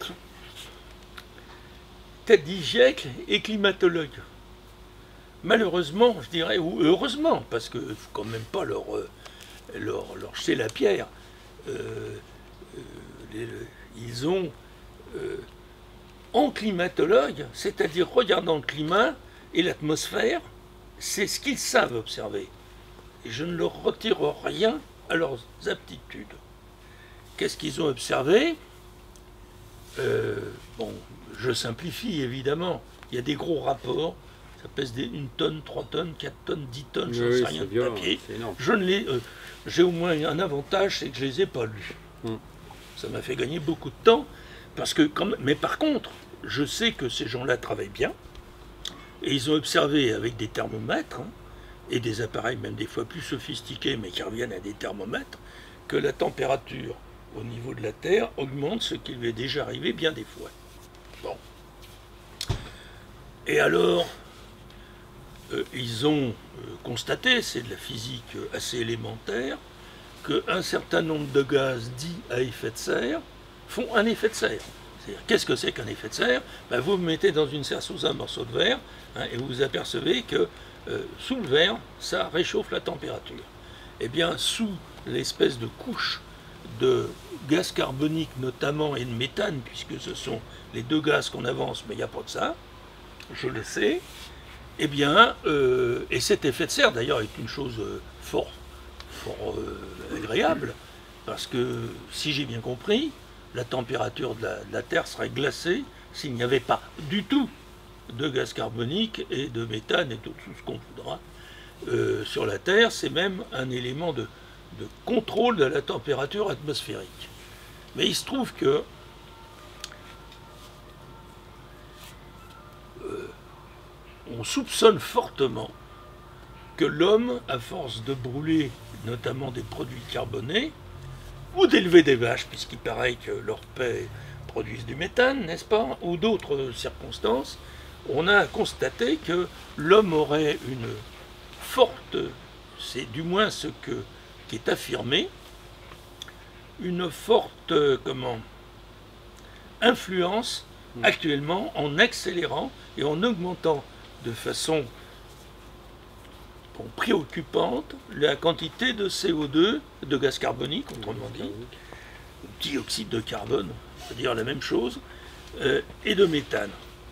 t'as dit GIEC et climatologue. Malheureusement, je dirais, ou heureusement, parce qu'il ne faut quand même pas leur, euh, leur, leur jeter la pierre. Euh, euh, les- ils ont, euh, en climatologue, c'est-à-dire regardant le climat et l'atmosphère, c'est ce qu'ils savent observer. Et je ne leur retire rien à leurs aptitudes. Qu'est-ce qu'ils ont observé? Euh, Bon, je simplifie évidemment. Il y a des gros rapports. Ça pèse des, une tonne, trois tonnes, quatre tonnes, dix tonnes, je ne Oui, sais c'est rien de violent, papier. c'est énorme. Je ne les, euh, j'ai au moins un avantage, c'est que je les ai pas lus. Mm. Ça m'a fait gagner beaucoup de temps, parce que quand même, mais par contre, je sais que ces gens-là travaillent bien, et ils ont observé avec des thermomètres, hein, et des appareils même des fois plus sophistiqués, mais qui reviennent à des thermomètres, que la température au niveau de la Terre augmente, ce qui lui est déjà arrivé bien des fois. Bon. Et alors, euh, ils ont euh, constaté, c'est de la physique euh, assez élémentaire, qu'un certain nombre de gaz dits à effet de serre font un effet de serre. C'est-à-dire, qu'est-ce que c'est qu'un effet de serre? Ben, vous vous mettez dans une serre sous un morceau de verre, hein, et vous vous apercevez que euh, sous le verre, ça réchauffe la température. Eh bien, sous l'espèce de couche de gaz carbonique notamment et de méthane, puisque ce sont les deux gaz qu'on avance, mais il n'y a pas de ça, je le sais, eh bien, euh, et cet effet de serre d'ailleurs est une chose euh, fort, fort euh, agréable, parce que si j'ai bien compris, la température de la, de la Terre serait glacée s'il n'y avait pas du tout de gaz carbonique et de méthane et tout, tout ce qu'on voudra. euh, sur la Terre, c'est même un élément de, de contrôle de la température atmosphérique. Mais il se trouve que euh, on soupçonne fortement que l'homme, à force de brûler notamment des produits carbonés, ou d'élever des vaches, puisqu'il paraît que leurs paix produisent du méthane, n'est-ce pas, ou d'autres circonstances, on a constaté que l'homme aurait une forte, c'est du moins ce que, qui est affirmé, une forte, comment, influence actuellement en accélérant et en augmentant de façon bon, préoccupante la quantité de C O deux, de gaz carbonique, autrement dit, dioxyde de carbone, on peut dire la même chose, euh, et de méthane.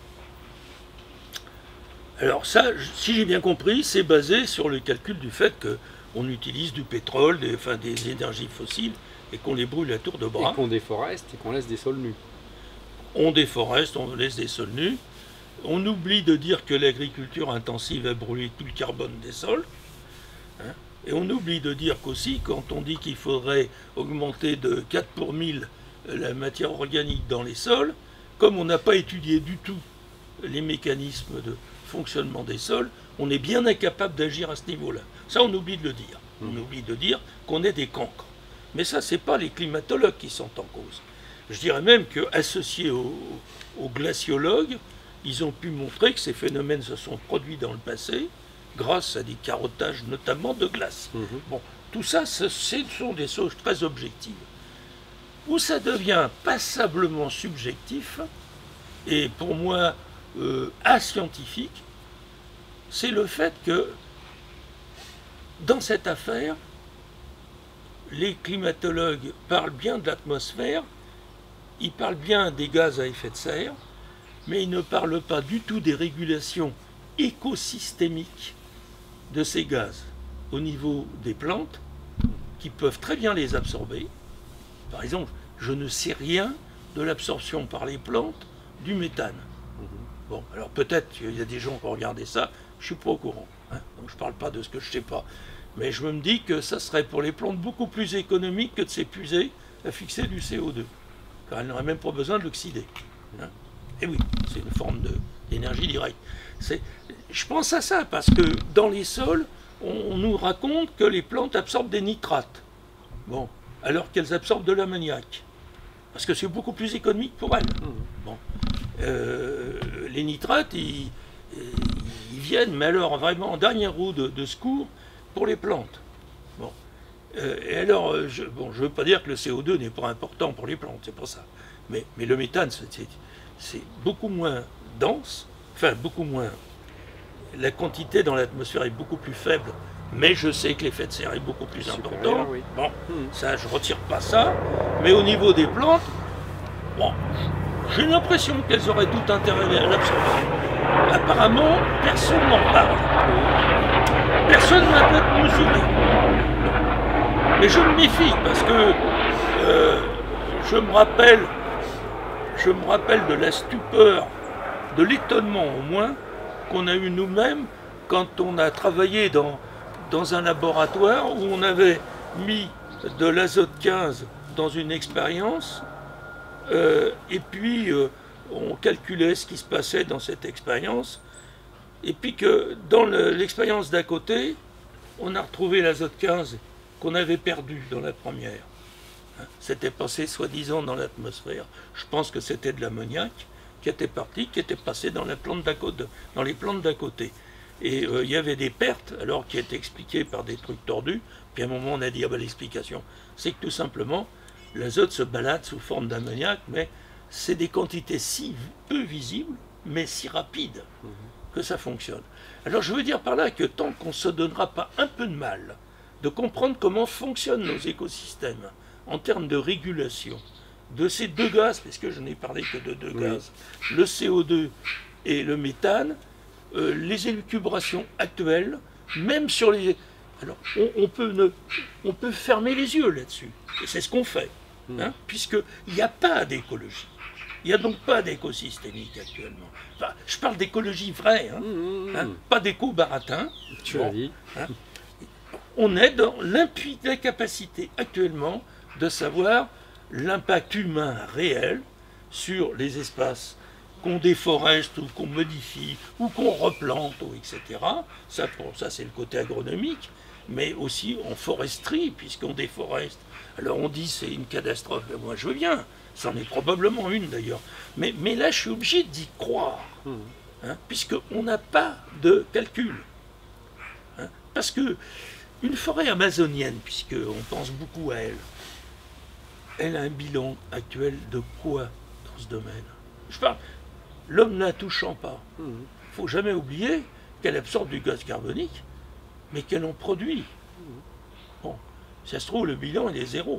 Alors ça, si j'ai bien compris, c'est basé sur le calcul du fait qu'on utilise du pétrole, des, enfin, des énergies fossiles, et qu'on les brûle à tour de bras. Et qu'on déforeste et qu'on laisse des sols nus. On déforeste, on laisse des sols nus. On oublie de dire que l'agriculture intensive a brûlé tout le carbone des sols. Hein, et on oublie de dire qu'aussi, quand on dit qu'il faudrait augmenter de quatre pour mille la matière organique dans les sols, comme on n'a pas étudié du tout les mécanismes de fonctionnement des sols, on est bien incapable d'agir à ce niveau-là. Ça, on oublie de le dire. On mmh. oublie de dire qu'on est des cancres. Mais ça, ce n'est pas les climatologues qui sont en cause. Je dirais même qu'associés aux, aux glaciologues, ils ont pu montrer que ces phénomènes se sont produits dans le passé grâce à des carottages notamment de glace. Mmh. Bon, tout ça, ce, ce sont des choses très objectives. Où ça devient passablement subjectif, et pour moi euh, ascientifique, c'est le fait que dans cette affaire, les climatologues parlent bien de l'atmosphère, ils parlent bien des gaz à effet de serre, mais ils ne parlent pas du tout des régulations écosystémiques de ces gaz au niveau des plantes, qui peuvent très bien les absorber. Par exemple, je ne sais rien de l'absorption par les plantes du méthane. Bon, alors peut-être qu'il y a des gens qui ont regardé ça, je ne suis pas au courant, hein, donc je ne parle pas de ce que je ne sais pas. Mais je me dis que ça serait pour les plantes beaucoup plus économique que de s'épuiser à fixer du C O deux, car elles n'auraient même pas besoin de l'oxyder. Hein. Et oui, c'est une forme d'énergie directe. Je pense à ça, parce que dans les sols, on, on nous raconte que les plantes absorbent des nitrates, bon, alors qu'elles absorbent de l'ammoniac, parce que c'est beaucoup plus économique pour elles. Bon. Euh, les nitrates, ils, ils viennent, mais alors vraiment en dernière roue de, de secours, pour les plantes. Bon. Euh, et alors, je bon, je veux pas dire que le C O deux n'est pas important pour les plantes, c'est pas ça. Mais, mais le méthane, c'est beaucoup moins dense, enfin beaucoup moins... La quantité dans l'atmosphère est beaucoup plus faible, mais je sais que l'effet de serre est beaucoup plus important. Oui. Bon, mmh. ça, je retire pas ça. Mais au niveau des plantes, bon, j'ai l'impression qu'elles auraient tout intérêt à l'absorber. Apparemment, personne n'en parle. Personne n'a peut-être mesuré. Mais je me méfie parce que euh, je me rappelle, je me rappelle de la stupeur, de l'étonnement au moins, qu'on a eu nous-mêmes quand on a travaillé dans, dans un laboratoire où on avait mis de l'azote quinze dans une expérience euh, et puis euh, on calculait ce qui se passait dans cette expérience. Et puis que dans l'expérience d'à côté, on a retrouvé l'azote quinze qu'on avait perdu dans la première. C'était passé soi-disant dans l'atmosphère. Je pense que c'était de l'ammoniac qui était parti, qui était passé dans, la plante d'à côté, dans les plantes d'à côté. Et euh, il y avait des pertes, alors qui étaient expliquées par des trucs tordus. Puis à un moment, on a dit, ah ben l'explication, c'est que tout simplement, l'azote se balade sous forme d'ammoniac, mais c'est des quantités si peu visibles, mais si rapides, que ça fonctionne. Alors je veux dire par là que tant qu'on ne se donnera pas un peu de mal de comprendre comment fonctionnent nos écosystèmes en termes de régulation de ces deux gaz, parce que je n'ai parlé que de deux oui. gaz, le C O deux et le méthane, euh, les élucubrations actuelles, même sur les... Alors, on, on, peut, ne, on peut fermer les yeux là-dessus, et c'est ce qu'on fait, mmh. hein, puisqu'il n'y a pas d'écologie. Il n'y a donc pas d'écosystémique actuellement. Enfin, je parle d'écologie vraie, hein, Mmh, hein, pas d'éco-baratin. tu Bon, l'as dit. hein. On est dans l'incapacité actuellement de savoir l'impact humain réel sur les espaces qu'on déforeste ou qu'on modifie ou qu'on replante, ou et cetera. Ça, pour, ça c'est le côté agronomique, mais aussi en foresterie, puisqu'on déforeste. Alors on dit c'est une catastrophe, mais moi je veux bien, c'en est probablement une d'ailleurs. Mais, mais là je suis obligé d'y croire, hein, puisqu'on n'a pas de calcul. Hein, parce que une forêt amazonienne, puisqu'on pense beaucoup à elle, elle a un bilan actuel de quoi dans ce domaine? Je parle, l'homme ne la touchant pas. Il ne faut jamais oublier qu'elle absorbe du gaz carbonique, mais qu'elle en produit. Bon, si ça se trouve, le bilan il est zéro.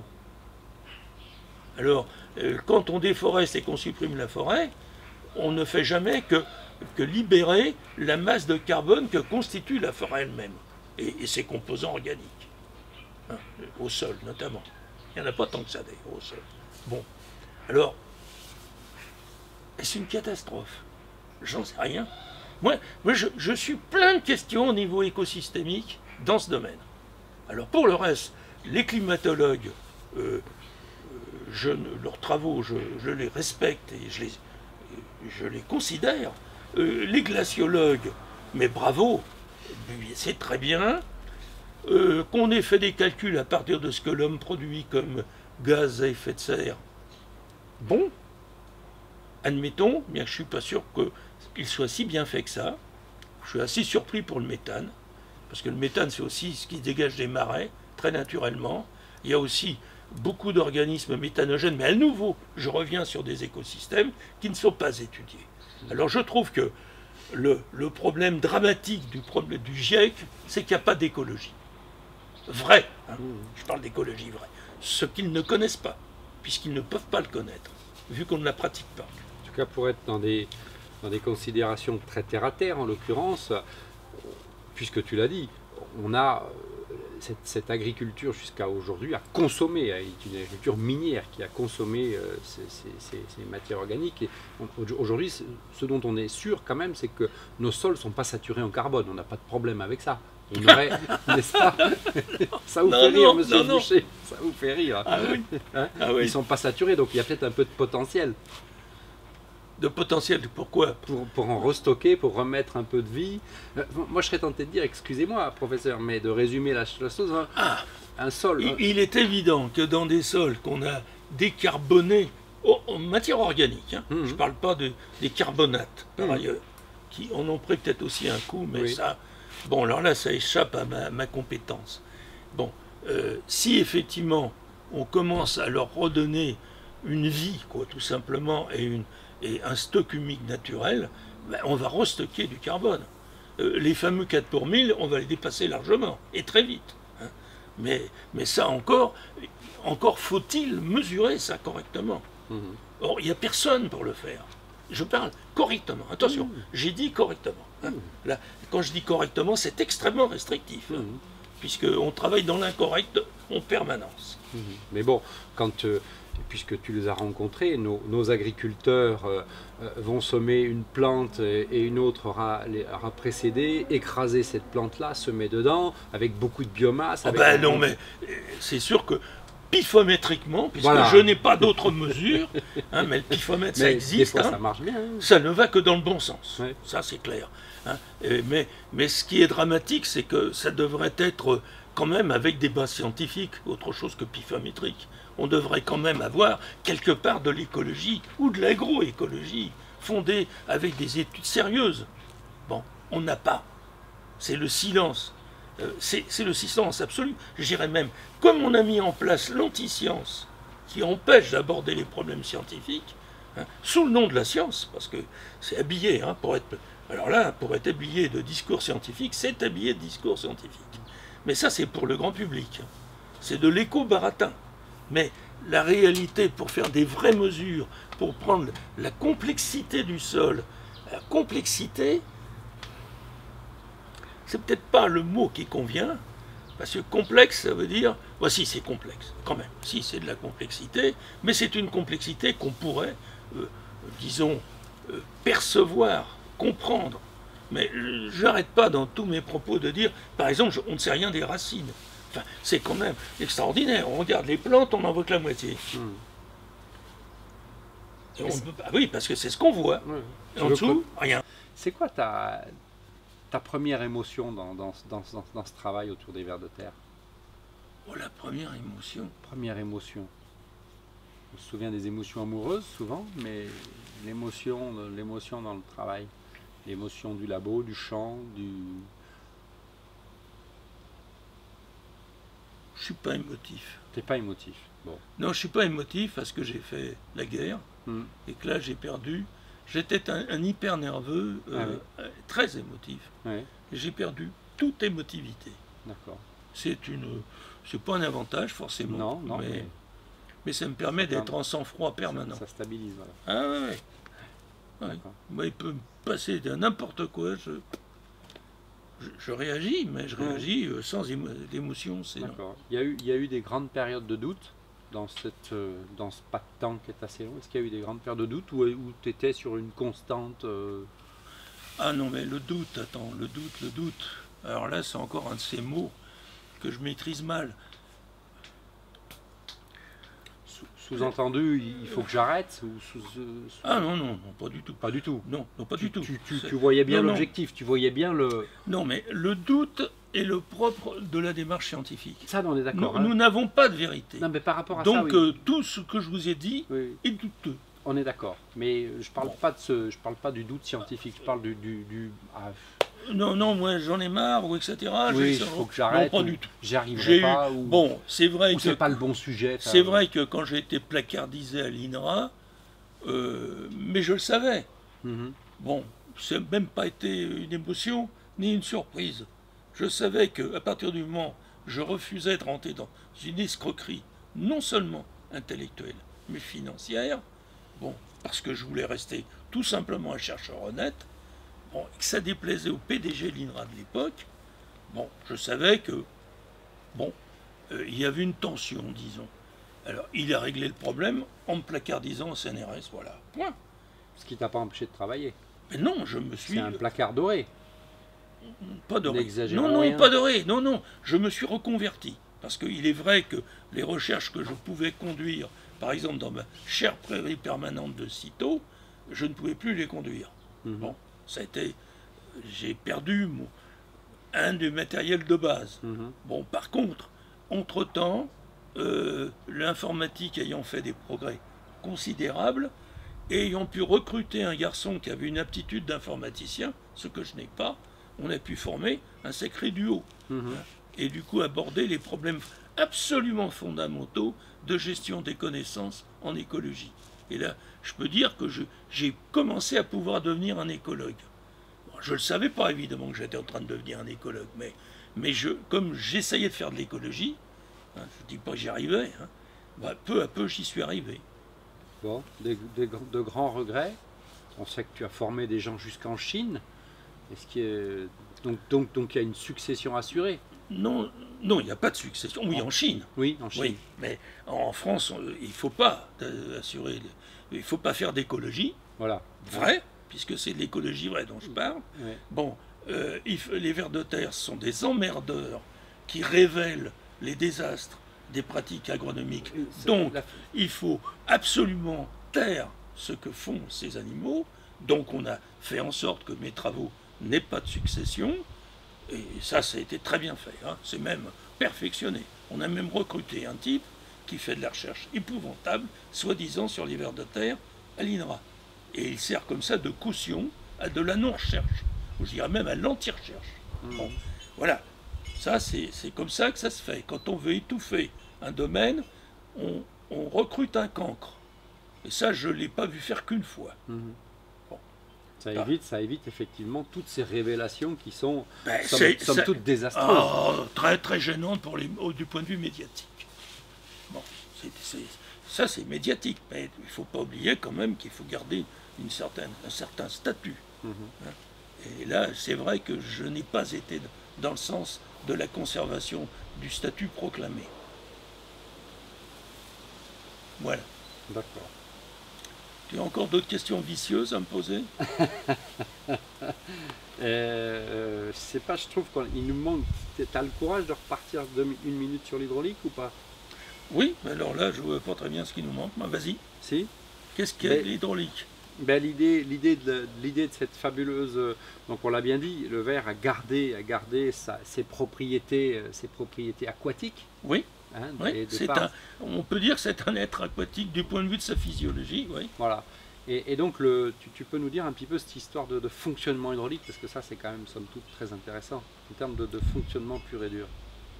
Alors, euh, quand on déforeste et qu'on supprime la forêt, on ne fait jamais que, que libérer la masse de carbone que constitue la forêt elle-même, et, et ses composants organiques, hein, au sol notamment. Il n'y en a pas tant que ça d'ailleurs au sol. Bon, alors, est-ce une catastrophe? J'en sais rien. Moi, moi je, je suis plein de questions au niveau écosystémique dans ce domaine. Alors pour le reste, les climatologues, euh, je, leurs travaux, je, je les respecte et je les, je les considère. Euh, les glaciologues, mais bravo, c'est très bien. Euh, qu'on ait fait des calculs à partir de ce que l'homme produit comme gaz à effet de serre, bon, admettons, bien que je ne suis pas sûr qu'il soit si bien fait que ça. Je suis assez surpris pour le méthane, parce que le méthane, c'est aussi ce qui dégage des marais, très naturellement. Il y a aussi beaucoup d'organismes méthanogènes, mais à nouveau, je reviens sur des écosystèmes qui ne sont pas étudiés. Alors je trouve que le, le problème dramatique du, problème, du GIEC, c'est qu'il n'y a pas d'écologie. Vrai, hein. Je parle d'écologie vraie. Ce qu'ils ne connaissent pas, puisqu'ils ne peuvent pas le connaître, vu qu'on ne la pratique pas. En tout cas, pour être dans des, dans des considérations très terre-à-terre, en l'occurrence, puisque tu l'as dit, on a cette, cette agriculture jusqu'à aujourd'hui a consommé, est une agriculture minière qui a consommé euh, ces, ces, ces, ces matières organiques. Et aujourd'hui, ce dont on est sûr quand même, c'est que nos sols ne sont pas saturés en carbone. On n'a pas de problème avec ça. On aurait, n'est-ce pas? Ça vous non, fait rire, non, monsieur non, Boucher. Non. Ça vous fait rire. Ah oui. Hein, ah oui. Ils ne sont pas saturés, donc il y a peut-être un peu de potentiel. De potentiel, pourquoi? Pour, pour en restocker, pour remettre un peu de vie. Moi, je serais tenté de dire, excusez-moi, professeur, mais de résumer la, la chose, hein, ah, un sol. Il, il est évident que dans des sols qu'on a décarbonés, oh, en matière organique, hein, mmh. je ne parle pas de, des carbonates, par mmh. ailleurs, qui en ont pris peut-être aussi un coup, mais oui. ça... Bon, alors là, ça échappe à ma, ma compétence. Bon, euh, si effectivement, on commence à leur redonner une vie, quoi, tout simplement, et, une, et un stock humique naturel, ben, on va restocker du carbone. Euh, les fameux quatre pour mille, on va les dépasser largement, et très vite. Hein. Mais, mais ça encore, encore faut-il mesurer ça correctement. Mmh. Or, il n'y a personne pour le faire. Je parle correctement. Attention, mmh. j'ai dit correctement. Hein. Mmh. Là, quand je dis correctement, c'est extrêmement restrictif, mmh. hein, puisqu'on travaille dans l'incorrect en permanence. Mmh. Mais bon, quand, euh, puisque tu les as rencontrés, nos, nos agriculteurs euh, vont semer une plante et, et une autre aura, aura précédé, écraser cette plante-là, semer dedans, avec beaucoup de biomasse. Oh avec ben non, mais c'est sûr que pifométriquement, puisque voilà. je n'ai pas d'autres mesures, hein, mais le pifomètre, mais ça existe, des fois, hein, ça marche bien. Hein. Ça ne va que dans le bon sens, ouais. ça c'est clair. Hein. Et, mais, mais ce qui est dramatique, c'est que ça devrait être quand même avec des bases scientifiques, autre chose que pifométrique. On devrait quand même avoir quelque part de l'écologie ou de l'agroécologie fondée avec des études sérieuses. Bon, on n'a pas. C'est le silence. Euh, c'est le silence absolu. Je dirais même, comme on a mis en place l'anti-science, qui empêche d'aborder les problèmes scientifiques, hein, sous le nom de la science, parce que c'est habillé, hein, pour être... Alors là, pour être habillé de discours scientifiques, c'est habillé de discours scientifiques. Mais ça, c'est pour le grand public. C'est de l'éco-baratin. Mais la réalité, pour faire des vraies mesures, pour prendre la complexité du sol, la complexité... c'est peut-être pas le mot qui convient, parce que complexe, ça veut dire... Voici, c'est complexe, quand même. Si, c'est de la complexité, mais c'est une complexité qu'on pourrait euh, disons, euh, percevoir, comprendre. Mais j'arrête pas dans tous mes propos de dire, par exemple, je- on ne sait rien des racines. Enfin, c'est quand même extraordinaire. On regarde les plantes, on n'en voit que la moitié. Mmh. Et on ne peut pas- oui, parce que c'est ce qu'on voit. Ouais. Et en Le dessous, co- rien. C'est quoi ta, ta première émotion dans, dans, dans, dans- dans ce travail autour des vers de terre? Oh, la première émotion. Première émotion. On se souvient des émotions amoureuses souvent, mais l'émotion, l'émotion dans le travail. L'émotion du labo, du chant, du... Je suis pas émotif. T'es pas émotif. Bon. Non, je suis pas émotif parce que j'ai fait la guerre Hmm. et que là j'ai perdu. J'étais un, un hyper nerveux, euh, euh, très émotif. Ouais, Et j'ai perdu toute émotivité. d'accord. C'est une, c'est pas un avantage forcément. Non, non, mais, mais mais ça me permet ça d'être permet- en sang-froid permanent. Ça, ça stabilise, voilà. Ah ouais, ouais. Ouais. D'accord. Moi, il peut me passer de n'importe quoi. Je, je, je réagis, mais je Ouais. réagis euh, sans émo- émotion. C'est non. D'accord. Il y, a eu, il y a eu des grandes périodes de doute dans, cette, euh, dans ce pas de temps qui est assez long. Est-ce qu'il y a eu des grandes périodes de doute où, où tu étais sur une constante euh, Ah non, mais le doute, attends, le doute, le doute. Alors là, c'est encore un de ces mots que je maîtrise mal. sous- sous-entendu, il faut que j'arrête ou sous, euh, sous- Ah non, non, non, pas du tout. Pas du tout. Non, non, pas Tu, du tout. tu- tu- C'est- tu voyais bien non, non. l'objectif, tu voyais bien le... Non, mais le doute est le propre de la démarche scientifique. Ça, on est Nous d'accord. hein. nous n'avons pas de vérité. Non, mais par rapport à Donc ça, oui. euh, tout ce que je vous ai dit Oui, oui, est douteux. on est d'accord. Mais je parle Bon. pas de ce, je parle pas du doute scientifique. Je parle du, du, du- ah, Non, non, moi j'en ai marre, ou et cetera. oui, J'ai- il faut que non, j'arrête. pas ou du tout. J'y arriverai J'ai eu- pas. Ou, Bon, c'est vrai ou que c'est pas le bon sujet. c'est vrai que quand j'ai été placardisé à l'I N R A, euh, mais je le savais. Mhm. Bon, ça n'a même pas été une émotion ni une surprise. Je savais qu'à partir du moment où je refusais de rentrer dans une escroquerie, non seulement intellectuelle, mais financière, bon, parce que je voulais rester tout simplement un chercheur honnête, bon, et que ça déplaisait au P D G de l'I N R A de l'époque, bon, je savais que, bon, euh, il y avait une tension, disons. Alors, il a réglé le problème en me placardisant au C N R S, voilà, point. Ce qui t'a pas empêché de travailler. Mais non, je me suis... C'est un placard doré. Pas doré. N'exagérons Non, non, rien. pas doré. Non, non. Je me suis reconverti. Parce qu'il est vrai que les recherches que je pouvais conduire, par exemple dans ma chère prairie permanente de Cîteaux, je ne pouvais plus les conduire. Mhm. Bon, ça a été... J'ai perdu mon, un des matériels de base. Mhm. Bon, par contre, entre-temps, euh, l'informatique ayant fait des progrès considérables, et ayant pu recruter un garçon qui avait une aptitude d'informaticien, ce que je n'ai pas, on a pu former un sacré duo. Mhm. Et du coup aborder les problèmes absolument fondamentaux de gestion des connaissances en écologie. Et là, je peux dire que je- j'ai commencé à pouvoir devenir un écologue. Bon, je ne le savais pas évidemment que j'étais en train de devenir un écologue, mais, mais je, comme j'essayais de faire de l'écologie, hein, je ne dis pas que j'y arrivais, hein, bah, peu à peu j'y suis arrivé. Bon, des- des gr- de grands regrets. On sait que tu as formé des gens jusqu'en Chine. Est-ce qu'il y a... donc, donc, donc il y a une succession assurée. Non, non, il n'y a pas de succession. Oui, en Chine. Oui, en Chine. Oui, mais en France, on- il ne faut pas euh, assurer, le- il faut pas faire d'écologie Voilà. vraie, puisque c'est de l'écologie vraie dont je parle. Ouais. Bon, euh, il f- les vers de terre sont des emmerdeurs qui révèlent les désastres des pratiques agronomiques. C'est- Donc, la- il faut absolument taire ce que font ces animaux. Donc, on a fait en sorte que mes travaux n'aient pas de succession. Et ça, ça a été très bien fait. Hein. C'est même perfectionné. On a même recruté un type qui fait de la recherche épouvantable, soi-disant sur les vers de terre, à l'I N R A. Et il sert comme ça de caution à de la non-recherche, ou je dirais même à l'anti-recherche. Mhm. Bon, voilà. Ça, c'est c'est comme ça que ça se fait. Quand on veut étouffer un domaine, on, on recrute un cancre. Et ça, je ne l'ai pas vu faire qu'une fois. Mhm. Bon. Ça Ah. évite, ça évite effectivement toutes ces révélations qui sont Ben, somme, c'est- somme ça- toute désastreuses. Oh, très très gênante pour les, au- du point de vue médiatique. Bon, c'est- c'est- ça c'est médiatique, mais il ne faut pas oublier quand même qu'il faut garder une certaine, un certain statut. Mhm. Et là, c'est vrai que je n'ai pas été dans le sens de la conservation du statut proclamé. Voilà. D'accord. Tu as encore d'autres questions vicieuses à me poser? euh, Je sais pas, je trouve qu'il nous manque. Tu as le courage de repartir de, une minute sur l'hydraulique ou pas? Oui, mais alors là, je ne vois pas très bien ce qui nous manque. Ben, vas-y. Si. Qu'est-ce qu'est l'hydraulique? Ben, l'idée, l'idée de, l'idée de cette fabuleuse, donc on l'a bien dit, le verre a gardé, a gardé sa, ses propriétés, ses propriétés aquatiques. Oui. Hein, oui c'est un, on peut dire que c'est un être aquatique du point de vue de sa physiologie. Oui. Voilà. Et, et donc, le, tu, tu peux nous dire un petit peu cette histoire de, de fonctionnement hydraulique, parce que ça, c'est quand même, somme toute, très intéressant, en termes de, de fonctionnement pur et dur.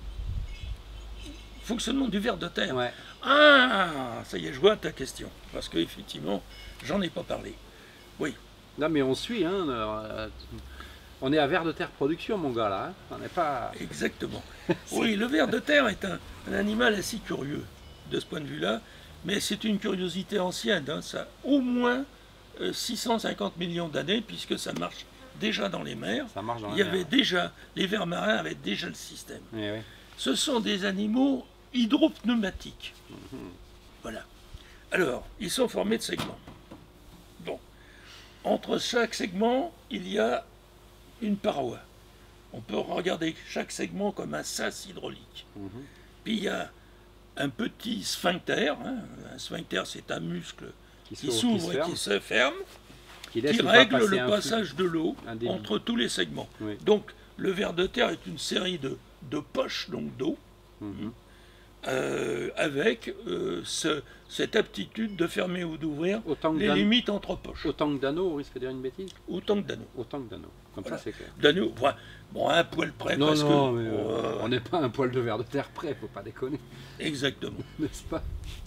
Fonctionnement du ver de terre. Ouais. Ah, ça y est, je vois ta question. Parce qu'effectivement, j'en ai pas parlé. Oui. Non, mais on suit. Hein, euh, on est à ver de terre production, mon gars, là. Hein, on n'est pas... Exactement. Oui, le ver de terre est un, un animal assez curieux, de ce point de vue-là. Mais c'est une curiosité ancienne. Hein, ça a au moins euh, six cent cinquante millions d'années, puisque ça marche déjà dans les mers. Ça marche dans Il y la avait mer. déjà, les vers marins avaient déjà le système. Oui, oui. Ce sont des animaux hydropneumatiques. Mm-hmm. Voilà. Alors, ils sont formés de segments. Bon. Entre chaque segment, il y a une paroi. On peut regarder chaque segment comme un sas hydraulique. Mm-hmm. Puis il y a un petit sphincter. Hein. Un sphincter, c'est un muscle qui, qui s'ouvre et qui se ferme, qui, qui règle le passage de l'eau entre tous les segments. Oui. Donc, le ver de terre est une série de, de poches donc d'eau. Mm-hmm. Euh, avec euh, ce, cette aptitude de fermer ou d'ouvrir les limites entre poches. Autant que d'anneaux, on risque de dire une bêtise? Autant que d'anneaux. Autant que d'anneaux. Comme voilà. Ça, c'est clair. D'anneaux, voilà. Bon, à un poil près, non, parce non, que... mais euh, on n'est pas un poil de ver de terre près, faut pas déconner. Exactement. N'est-ce pas?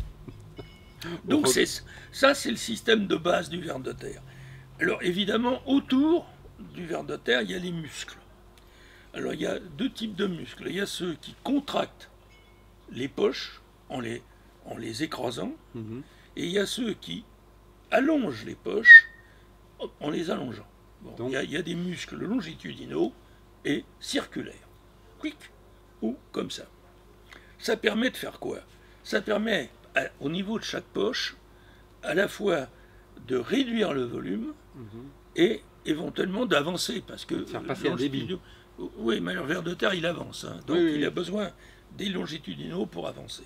Donc, c'est, ça, c'est le système de base du ver de terre. Alors, évidemment, autour du ver de terre, il y a les muscles. Alors, il y a deux types de muscles. Il y a ceux qui contractent les poches en les, en les écrasant, mmh. et il y a ceux qui allongent les poches en les allongeant. Bon, Donc, il, y a, il y a des muscles longitudinaux et circulaires, quick, ou comme ça. Ça permet de faire quoi? Ça permet, à, au niveau de chaque poche, à la fois de réduire le volume mmh. et éventuellement d'avancer, parce que... Faire passer un débit. Oui, mais le ver de terre, il avance, hein, donc oui, oui, il a oui. besoin des longitudinaux pour avancer.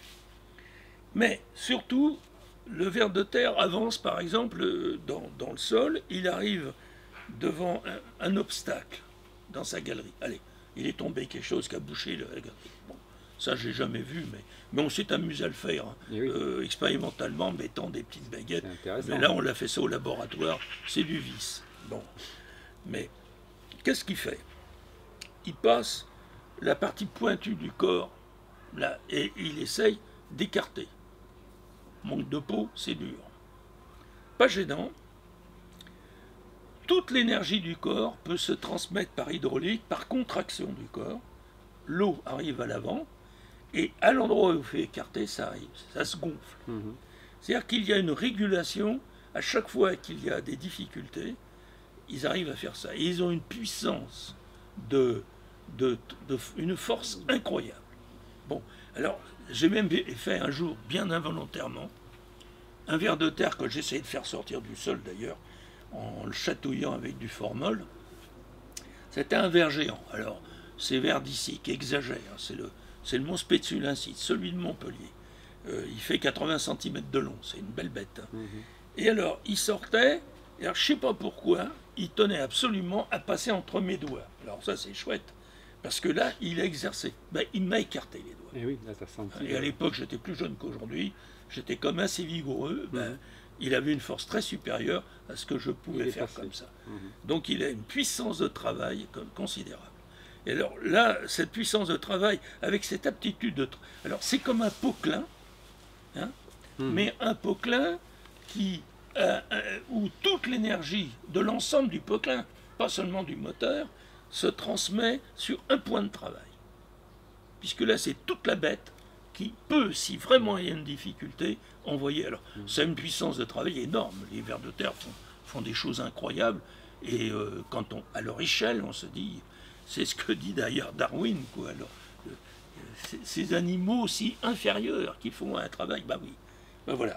Mais surtout, le ver de terre avance, par exemple, dans, dans le sol, il arrive devant un, un obstacle dans sa galerie. Allez, il est tombé quelque chose qui a bouché la galerie. Bon, ça, j'ai jamais vu, mais, mais on s'est amusé à le faire, hein, oui. euh, expérimentalement, mettant des petites baguettes. Mais là, on l'a fait ça au laboratoire, c'est du vice. Bon, mais qu'est-ce qu'il fait? Il passe la partie pointue du corps, là, et il essaye d'écarter. Manque de peau, c'est dur. Pas gênant. Toute l'énergie du corps peut se transmettre par hydraulique, par contraction du corps. L'eau arrive à l'avant, et à l'endroit où il fait écarter, ça arrive, ça se gonfle. Mmh. C'est-à-dire qu'il y a une régulation, à chaque fois qu'il y a des difficultés, ils arrivent à faire ça. Et ils ont une puissance de... De, de, une force incroyable. Bon, alors, j'ai même fait un jour, bien involontairement, un ver de terre que j'essayais de faire sortir du sol d'ailleurs, en le chatouillant avec du formol. C'était un ver géant. Alors, ces vers d'ici qui exagèrent, c'est le, c'est le mont Spätzulinsee, celui de Montpellier. Euh, il fait quatre-vingts centimètres de long, c'est une belle bête. Hein. Mm-hmm. Et alors, il sortait, et alors, je ne sais pas pourquoi, il tenait absolument à passer entre mes doigts. Alors ça, c'est chouette. Parce que là, il a exercé. Ben, il m'a écarté les doigts. Et oui, là, t'as senti. Et à l'époque, j'étais plus jeune qu'aujourd'hui. J'étais comme assez vigoureux. Ben, mmh. Il avait une force très supérieure à ce que je pouvais faire passé. Comme ça. Mmh. Donc, il a une puissance de travail considérable. Et alors là, cette puissance de travail, avec cette aptitude de... Tra... Alors, c'est comme un poquelin, hein, mmh. mais un poquelin qui, euh, euh, où toute l'énergie de l'ensemble du poquelin, pas seulement du moteur, se transmet sur un point de travail. Puisque là, c'est toute la bête qui peut, si vraiment il y a une difficulté, envoyer. Alors, mmh. c'est une puissance de travail énorme. Les vers de terre font, font des choses incroyables. Et euh, quand on, à leur échelle, on se dit, c'est ce que dit d'ailleurs Darwin, quoi. Alors, euh, ces animaux si inférieurs qui font un travail, bah oui, ben voilà.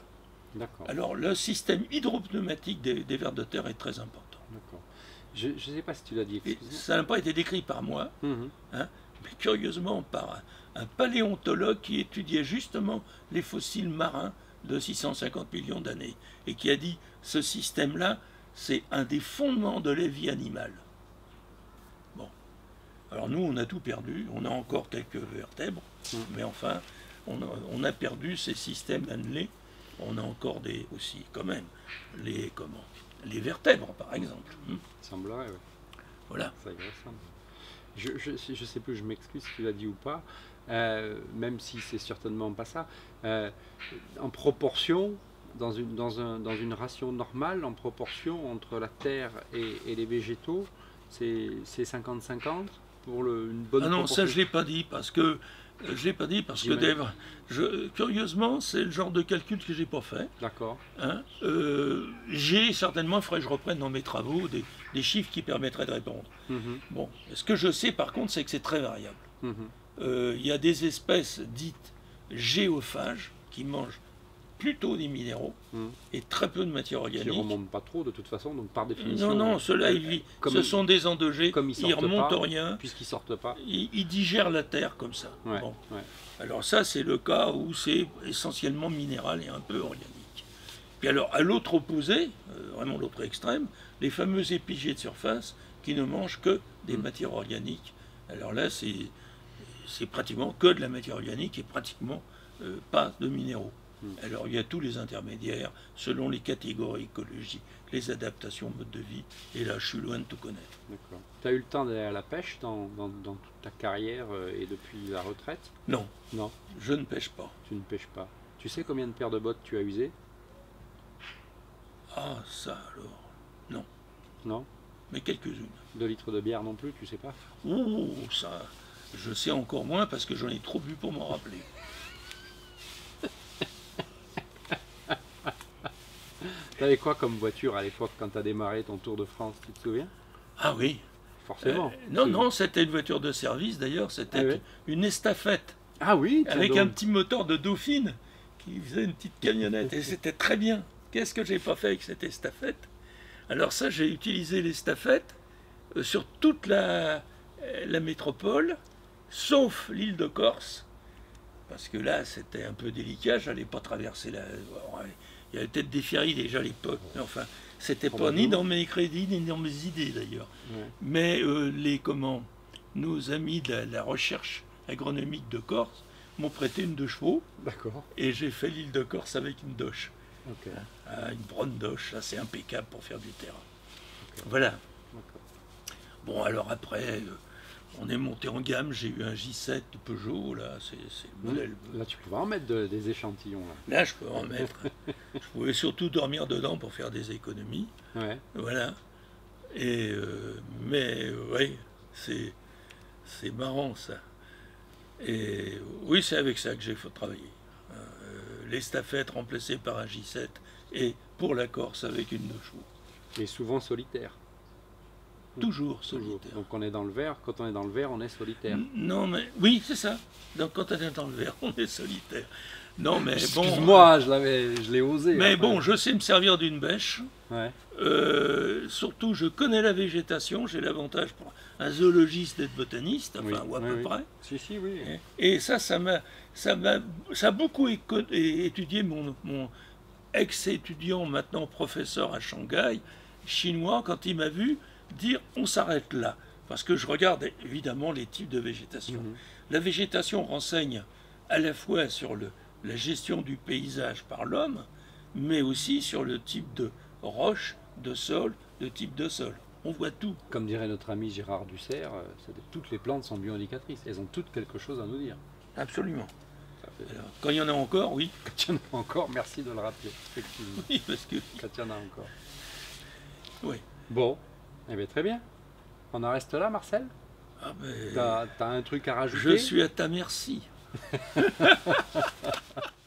D'accord. Alors le système hydropneumatique des, des vers de terre est très important. D'accord. Je ne sais pas si tu l'as dit. Et ça n'a pas été décrit par moi, Mhm. hein, mais curieusement par un, un paléontologue qui étudiait justement les fossiles marins de six cent cinquante millions d'années et qui a dit ce système-là, c'est un des fondements de la vie animale. Bon. Alors nous, on a tout perdu, on a encore quelques vertèbres, Mhm. mais enfin, on a, on a perdu ces systèmes annelés. On a encore des aussi, quand même, les, comment, les vertèbres, par exemple. Hmm. Il semblerait, oui. Voilà. Ça y ressemble. Je, je, je sais plus, je m'excuse si tu l'as dit ou pas, euh, même si c'est certainement pas ça. Euh, en proportion, dans une, dans, un, dans une ration normale, en proportion entre la terre et, et les végétaux, c'est cinquante cinquante pour le, une bonne Ah non, proportion. ça je ne l'ai pas dit parce que euh, je l'ai pas dit parce que Dave, je, curieusement, c'est le genre de calcul que j'ai pas fait. D'accord. Hein. Euh, j'ai certainement, il faudrait que je reprenne dans mes travaux des, des chiffres qui permettraient de répondre. Mhm. Bon, ce que je sais par contre, c'est que c'est très variable. Mhm. Euh, Il y a des espèces dites géophages qui mangent plutôt des minéraux Mhm. et très peu de matière Qui organique. ne remontent pas trop de toute façon, donc par définition. Non, non, ceux-là, euh, ils- comme- ce sont des endogés, comme ils ils sortent remontent pas, rien, puisqu'ils sortent pas. ils, ils digèrent la terre comme ça. Ouais, Bon. ouais. Alors ça, c'est le cas où c'est essentiellement minéral et un peu organique. Puis alors, à l'autre opposé, euh, vraiment l'autre extrême, les fameux épigées de surface qui ne mangent que des Mm. matières organiques. Alors là, c'est c'est pratiquement que de la matière organique et pratiquement euh, pas de minéraux. Mm. Alors il y a tous les intermédiaires, selon les catégories écologiques, les adaptations, mode de vie, et là, je suis loin de tout connaître. D'accord. Tu as eu le temps d'aller à la pêche dans, dans, dans toute ta carrière euh, et depuis la retraite? Non, Non, je ne pêche pas. tu ne pêches pas. Tu sais combien de paires de bottes tu as usées? Ah, ça alors, non, Non. mais quelques-unes. Deux litres de bière non plus, tu sais pas? Ouh, ça, je sais encore moins parce que j'en ai trop bu pour m'en rappeler. T'avais quoi comme voiture à l'époque quand tu as démarré ton Tour de France, tu te souviens? Ah oui. Forcément. Euh, non, C'est- non, c'était une voiture de service d'ailleurs, c'était Ah ouais. une estafette Ah oui, tiens avec donc. un petit moteur de Dauphine qui faisait une petite camionnette et c'était très bien. Qu'est-ce que j'ai pas fait avec cette estafette? Alors ça, j'ai utilisé l'estafette euh, sur toute la, euh, la métropole, sauf l'île de Corse, parce que là, c'était un peu délicat, j'allais pas traverser la... ouais, il y avait peut-être des ferries déjà à l'époque, mais enfin, c'était pas ni dans mes crédits, ni dans mes idées d'ailleurs. Ouais. Mais euh, les, comment, nos amis de la, la recherche agronomique de Corse m'ont prêté une deux chevaux, D'accord. et j'ai fait l'île de Corse avec une doche. Ok. Ah, une bronne doche, ça c'est impeccable pour faire du terrain. Ok. Voilà. D'accord. Bon, alors après, euh, on est monté en gamme, j'ai eu un J sept Peugeot, là, c'est c'est le modèle. Là, tu peux en mettre de- des échantillons. Là. Là, je peux en mettre. Je pouvais surtout dormir dedans pour faire des économies. Ouais. Voilà. Et, euh, mais euh, oui, c'est c'est marrant ça. Et oui, c'est avec ça que j'ai faut travailler. Euh, L'estafette remplacée par un J sept et pour la Corse avec une deux chevaux. Et souvent solitaire. Toujours Toujours. solitaire. Donc on est dans le vert. Quand on est dans le vert, on est solitaire. Non, mais oui, c'est ça. Donc quand on est dans le verre, on est solitaire. Non, mais bon. Excuse-moi, je l'avais, je l'ai osé. Mais après. bon, je sais me servir d'une bêche. Ouais. Euh, surtout, je connais la végétation. J'ai l'avantage pour un zoologiste d'être botaniste, enfin, Oui, ou à oui, peu oui. près. Si, si, oui. Et ça, ça m'a, ça m'a, ça a beaucoup éco- é- étudié mon, mon ex-étudiant, maintenant professeur à Shanghai, chinois, quand il m'a vu dire on s'arrête là. Parce que je regarde évidemment les types de végétation. Mhm. La végétation renseigne à la fois sur le, la gestion du paysage par l'homme, mais aussi sur le type de roche, de sol, de type de sol. On voit tout. Comme dirait notre ami Gérard Dussert, euh, c'est de- toutes les plantes sont bioindicatrices. Elles ont toutes quelque chose à nous dire. Absolument. Ça fait- Alors, quand il y en a encore, oui. Quand il y en a encore, merci de le rappeler. Effectivement. Oui, parce que Quand il y en a encore. oui. Bon, eh bien, très bien. On en reste là, Marcel? Ah ben, T'as, t'as un truc à rajouter? je suis à ta merci.